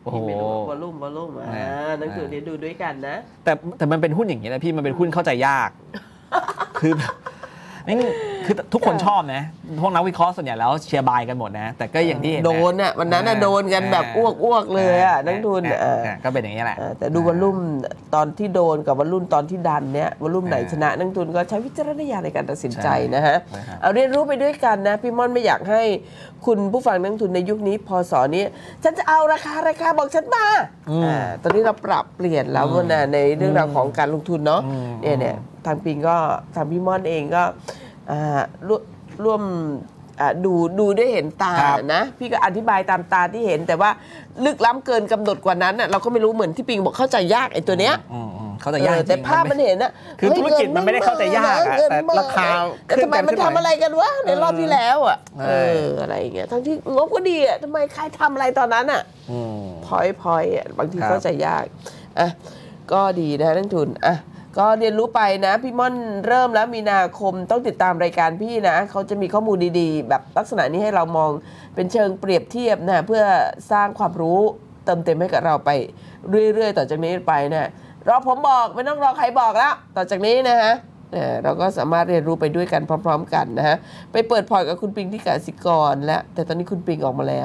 [SPEAKER 11] พี่ไม่รู้วอลลุ่มนักทุนนี้ดูด้วยกันนะ
[SPEAKER 12] แต่มันเป็นหุ้นอย่างนี้นะพี่มันเป็นหุ้นเข้าใจยากคือทุกคนชอบนะพวกนักวิเคราะห์ส่วนใหญ่แล้วเชียร์บายกันหมดนะแต่ก็อย่างที่เห็น
[SPEAKER 11] โดนอ่ะวันนั้นโดนกันแบบอ้วกเลยอ่ะนักทุน
[SPEAKER 12] ก็เป็นอย่างนี้แหละ
[SPEAKER 11] แต่ดูวอลลุ่มตอนที่โดนกับวอลลุ่มตอนที่ดันเนี้ยวอลลุ่มไหนชนะนักทุนก็ใช้วิจารณญาณในการตัดสินใจนะฮะเอาเรียนรู้ไปด้วยกันนะพี่ม่อนไม่อยากให้คุณผู้ฟังนักทุนในยุคนี้พศนี้ฉันจะเอาราคาบอกฉันมาตอนนี้เราปรับเปลี่ยนแล้วนะในเรื่องราวของการลงทุนเนาะเนี่ยทางปิงก็ทางพี่ม่อนเองก็ร่วมดูได้เห็นตานะพี่ก็อธิบายตามตาที่เห็นแต่ว่าลึกล้ำเกินกำหนดกว่านั้นเราก็ไม่รู้เหมือนที่ปิงบอกเข้าใจยากไอ้ตัวเนี้ย
[SPEAKER 12] เข้าใจยาก
[SPEAKER 11] แต่ภาพมันเห็นนะ
[SPEAKER 12] คือธุรกิจมันไม่ได้เข้าใจยากแต่ราคา
[SPEAKER 11] แต่ทำไมมันทำอะไรกันวะในรอบที่แล้วอะไรอย่างเงี้ยทั้งที่งบก็ดีทำไมใครทำอะไรตอนนั้นพอยบางทีเข้าใจยากก็ดีนะนักทุนก็เรียนรู้ไปนะพี่ม่อนเริ่มแล้วมีนาคมต้องติดตามรายการพี่นะเขาจะมีข้อมูลดีๆแบบลักษณะนี้ให้เรามองเป็นเชิงเปรียบเทียบนะเพื่อสร้างความรู้เติมเต็มให้กับเราไปเรื่อยๆต่อจากนี้ไปนะรอผมบอกไม่ต้องรอใครบอกแล้วต่อจากนี้นะฮะเราก็สามารถเรียนรู้ไปด้วยกันพร้อมๆกันนะฮะไปเปิดพอร์ตกับคุณปิงที่กสิกรแล้วแต่ตอนนี้คุณปิงออกมาแล้ว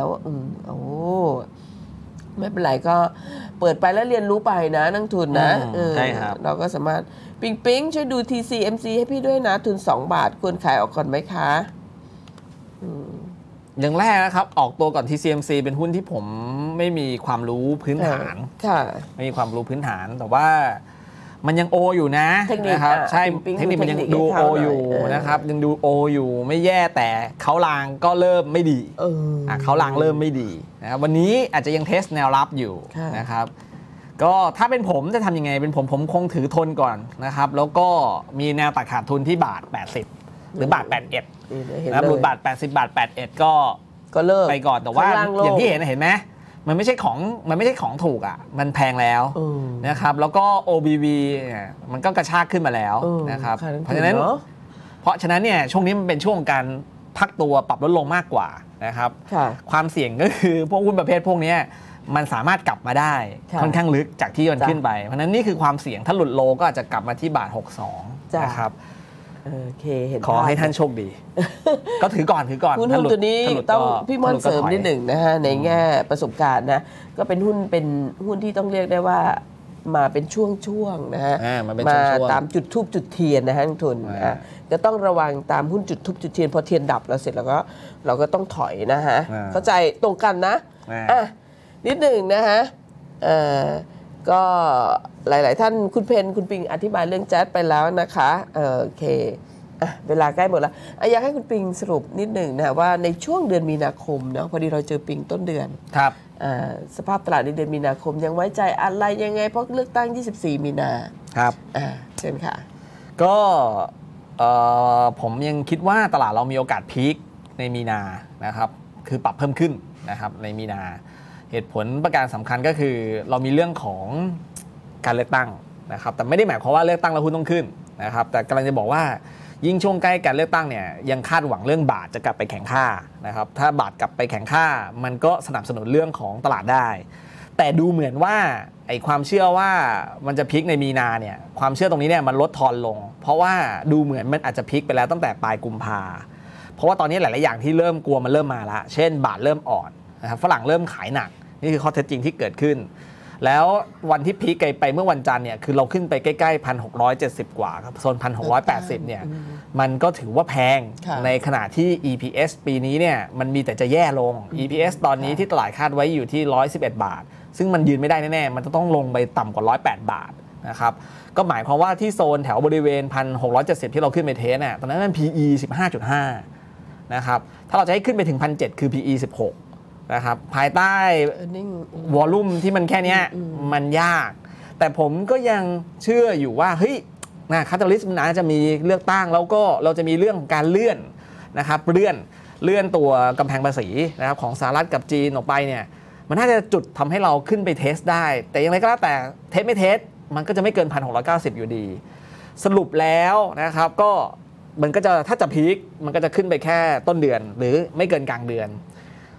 [SPEAKER 11] ไม่เป็นไรก็เปิดไปแล้วเรียนรู้ไปนะนักทุนนะ
[SPEAKER 12] ใช่ครับ
[SPEAKER 11] เราก็สามารถปิ๊งช่วยดู TCMC ให้พี่ด้วยนะทุน2 บาทควรขายออกก่อนไหมคะ
[SPEAKER 12] อย่างแรกนะครับออกตัวก่อน TCMC เป็นหุ้นที่ผมไม่มีความรู้พื้นฐานไม่มีความรู้พื้นฐานแต่ว่ามันยังโออยู่นะครับใช่เทคนิคมันยังดูโออยู่นะครับยังดูโออยู่ไม่แย่แต่เขาลางก็เริ่มไม่ดีเขาลางเริ่มไม่ดีนะครับวันนี้อาจจะยังเทสแนวรับอยู่นะครับก็ถ้าเป็นผมจะทำยังไงเป็นผมคงถือทนก่อนนะครับแล้วก็มีแนวตัดขาดทุนที่บาท80หรือบาท81นะบาท80บาท81ก็เลิกไปก่อนแต่ว่าอย่างที่เห็นไหมมันไม่ใช่ของถูกมันแพงแล้วนะครับแล้วก็ OBV มันก็กระชากขึ้นมาแล้วนะครับเพราะฉะนั้นเนี่ยช่วงนี้มันเป็นช่วงการพักตัวปรับลดลงมากกว่านะครับความเสี่ยงก็คือพวกหุ้นประเภทพวกนี้มันสามารถกลับมาได้ค่อนข้างลึกจากที่มันขึ้นไปเพราะฉะนั้นนี่คือความเสี่ยงถ้าหลุดโลก็อาจจะกลับมาที่บาท62นะครับ
[SPEAKER 11] โอเคเห็น
[SPEAKER 12] ขอให้ท่านโชคดีก็ถือก่อน
[SPEAKER 11] หุ้นตัวนี้ต้องพี่ม่อนเสริมนิดหนึ่งนะฮะในแง่ประสบการณ์นะก็เป็นหุ้นที่ต้องเรียกได้ว่ามาเป็นช่วงๆนะฮะมาตามจุดทูบจุดเทียนนะฮะทุนจะต้องระวังตามหุ้นจุดทูบจุดเทียนพอเทียนดับแล้วเสร็จแล้วก็เราก็ต้องถอยนะฮะเข้าใจตรงกันนะนิดหนึ่งนะฮะก็หลายๆท่านคุณเพนคุณปิงอธิบายเรื่องแจ๊สไปแล้วนะคะโอเคเวลาใกล้หมดแล้วอยากให้คุณปิงสรุปนิดหนึ่งนะว่าในช่วงเดือนมีนาคมเนาะพอดีเราเจอปิงต้นเดือน
[SPEAKER 12] ครับ
[SPEAKER 11] สภาพตลาดในเดือนมีนาคมยังไว้ใจอะไรยังไงเพราะเลือกตั้ง24มีนา
[SPEAKER 12] ครับ
[SPEAKER 11] เชิญค่ะ
[SPEAKER 12] ก็ผมยังคิดว่าตลาดเรามีโอกาสพีคในมีนานะครับคือปรับเพิ่มขึ้นนะครับในมีนาเหตุผลประการสำคัญก็คือเรามีเรื่องของการเลือกตั้งนะครับแต่ไม่ได้หมายความว่าเลือกตั้งแล้วหุ้นต้องขึ้นนะครับแต่กำลังจะบอกว่ายิ่งช่วงใกล้การเลือกตั้งเนี่ยยังคาดหวังเรื่องบาทจะกลับไปแข็งค่านะครับถ้าบาทกลับไปแข็งค่ามันก็สนับสนุนเรื่องของตลาดได้แต่ดูเหมือนว่าไอ้ความเชื่อว่ามันจะพลิกในมีนาเนี่ยความเชื่อตรงนี้เนี่ยมันลดทอนลงเพราะว่าดูเหมือนมันอาจจะพลิกไปแล้วตั้งแต่ปลายกุมภาเพราะว่าตอนนี้หลายๆอย่างที่เริ่มกลัวมันเริ่มมาละเช่นบาทเริ่มอ่อนนะครับฝรั่งเริ่มขายหนักนี่คือข้อเท็จจริงที่เกิดขึ้นแล้ววันที่พีคไปเมื่อวันจันทร์เนี่ยคือเราขึ้นไปใกล้ๆ 1,670 กว่าครับโซน 1,680 เนี่ยมันก็ถือว่าแพงในขณะที่ EPS ปีนี้เนี่ยมันมีแต่จะแย่ลง EPS ตอนนี้ที่ตลาดคาดไว้อยู่ที่111 บาทซึ่งมันยืนไม่ได้แน่ๆมันจะต้องลงไปต่ำกว่า108 บาทนะครับก็หมายความว่าที่โซนแถวบริเวณ 1,670 ที่เราขึ้นไปเทสน่ะตอนนั้นมัน PE 15.5 นะครับถ้าเราจะให้ขึ้นไปถึง 1,700 คือ PE 16นะครับภายใต้วอลลุ่มที่มันแค่นี้มันยากแต่ผมก็ยังเชื่ออยู่ว่าเฮ้ยคาตาลิสต์มันอาจจะมีเลือกตั้งแล้วก็เราจะมีเรื่องการเลื่อนนะครับเลื่อนตัวกำแพงภาษีนะครับของสหรัฐกับจีนออกไปเนี่ยมันน่าจะจุดทำให้เราขึ้นไปเทสได้แต่อย่างไรก็แล้วแต่เทสไม่เทสมันก็จะไม่เกิน 1,690 อยู่ดีสรุปแล้วนะครับก็มันก็จะถ้าจะพีคมันก็จะขึ้นไปแค่ต้นเดือนหรือไม่เกินกลางเดือน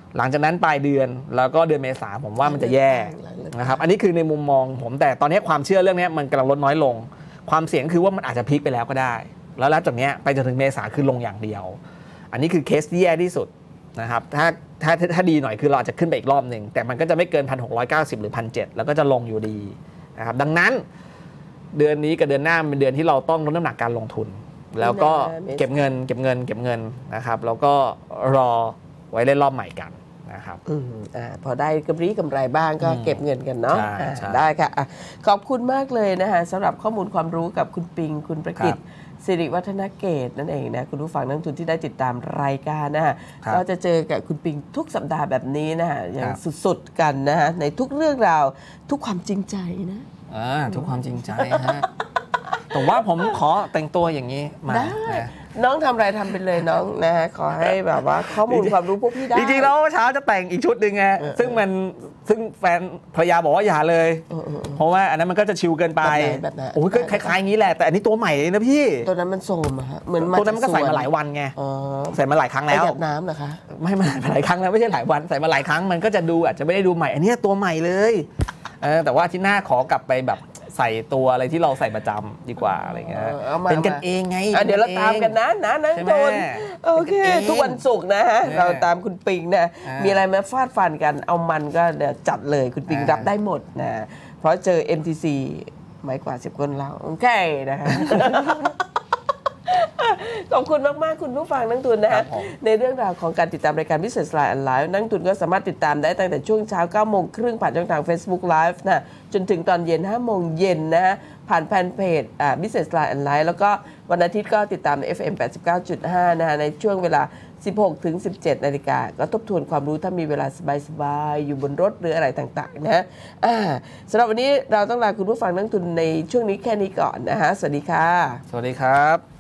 [SPEAKER 12] หลังจากนั้นปลายเดือนแล้วก็เดือนเมษาผมว่ามันจะแย่นะครับอันนี้คือในมุมมองผมแต่ตอนนี้ความเชื่อเรื่องนี้มันกำลังลดน้อยลงความเสี่ยงคือว่ามันอาจจะพลิกไปแล้วก็ได้แล้วจากนี้ไปจนถึงเมษาคือลงอย่างเดียวอันนี้คือเคสที่แย่ที่สุดนะครับถ้าดีหน่อยคือเราอาจจะขึ้นไปอีกรอบหนึ่งแต่มันก็จะไม่เกิน 1,690 หรือ 1,700 แล้วก็จะลงอยู่ดีนะครับดังนั้นเดือนนี้กับเดือนหน้าเป็นเดือนที่เราต้องลดน้ำหนักการลงทุนแล้วก็เก็บเงินนะครับแล้วก็รอไว้เล่นรอบใหม่กันนะครับ
[SPEAKER 11] พอได้กำไรบ้างก็เก็บเงินกันเนาะได้ค่ะขอบคุณมากเลยนะคะสำหรับข้อมูลความรู้กับคุณปิงคุณประกิตสิริวัฒนเกตนั่นเองนะคุณผู้ฟังนักลงทุนที่ได้ติดตามรายการนะคะก็จะเจอกับคุณปิงทุกสัปดาห์แบบนี้นะคะอย่างสุดๆกันนะคะในทุกเรื่องราวทุกความจริงใจนะ
[SPEAKER 12] ทุกความจริงใจฮะแต่ว่าผมขอแต่งตัวอย่างนี้มา
[SPEAKER 11] น้องทำอะไรทำไปเลยน้องนะฮะขอให้แบบว่าข้อมูลความรู้พวกพี่ได้
[SPEAKER 12] จริงๆแล้วเช้าจะแต่งอีกชุดหนึ่งไงซึ่งแฟนภรรยาบอกว่าอย่าเลยเพราะว่าอันนั้นมันก็จะชิลเกินไปโอ้ยก็คล้ายๆอย่างนี้แหละแต่อันนี้ตัวใหม่เลยนะพี่
[SPEAKER 11] ตัวนั้นมันโซมอะฮะเหมือน
[SPEAKER 12] ตัวนั้นมันก็ใส่มาหลายวันไงใส่มาหลายครั้งแล้ว
[SPEAKER 11] หยดน้ำเหรอคะ
[SPEAKER 12] ไม่มาหลายครั้งแล้วไม่ใช่หลายวันใส่มาหลายครั้งมันก็จะดูอาจจะไม่ได้ดูใหม่อันนี้ตัวใหม่เลยแต่ว่าที่หน้าขอกลับไปแบบใส่ตัวอะไรที่เราใส่ประจำดีกว่าอะไรเงี้ยเป็นกันเองไง
[SPEAKER 11] เดี๋ยวเราตามกันนะนักทุนโอเคทุกวันศุกร์นะฮะเราตามคุณปิงนะมีอะไรมาฟาดฟันกันเอามันก็เดี๋ยวจัดเลยคุณปิงรับได้หมดนะเพราะเจอ MTC ไม่กว่า10 คนเราโอเคนะฮะขอบคุณมากๆคุณผู้ฟังนักทุนนะฮะในเรื่องราวของการติดตามรายการ Business Line Live นักทุนก็สามารถติดตามได้ตั้งแต่ช่วงเช้า 9:30 ผ่านช่องทาง Facebook Live นะจนถึงตอนเย็น 5 โมงเย็นนะฮะผ่านแฟนเพจBusiness Line Live แล้วก็วันอาทิตย์ก็ติดตามใน FM 89.5 นะฮะในช่วงเวลา 16-17 นาฬิกาก็ทบทวนความรู้ถ้ามีเวลาสบายๆอยู่บนรถหรืออะไรต่างๆนะสำหรับวันนี้เราต้องลาคุณผู้ฟังนักทุนในช่วงนี้แค่นี้ก่อนนะฮะสวัสดีค่ะ
[SPEAKER 12] สวัสดีครับ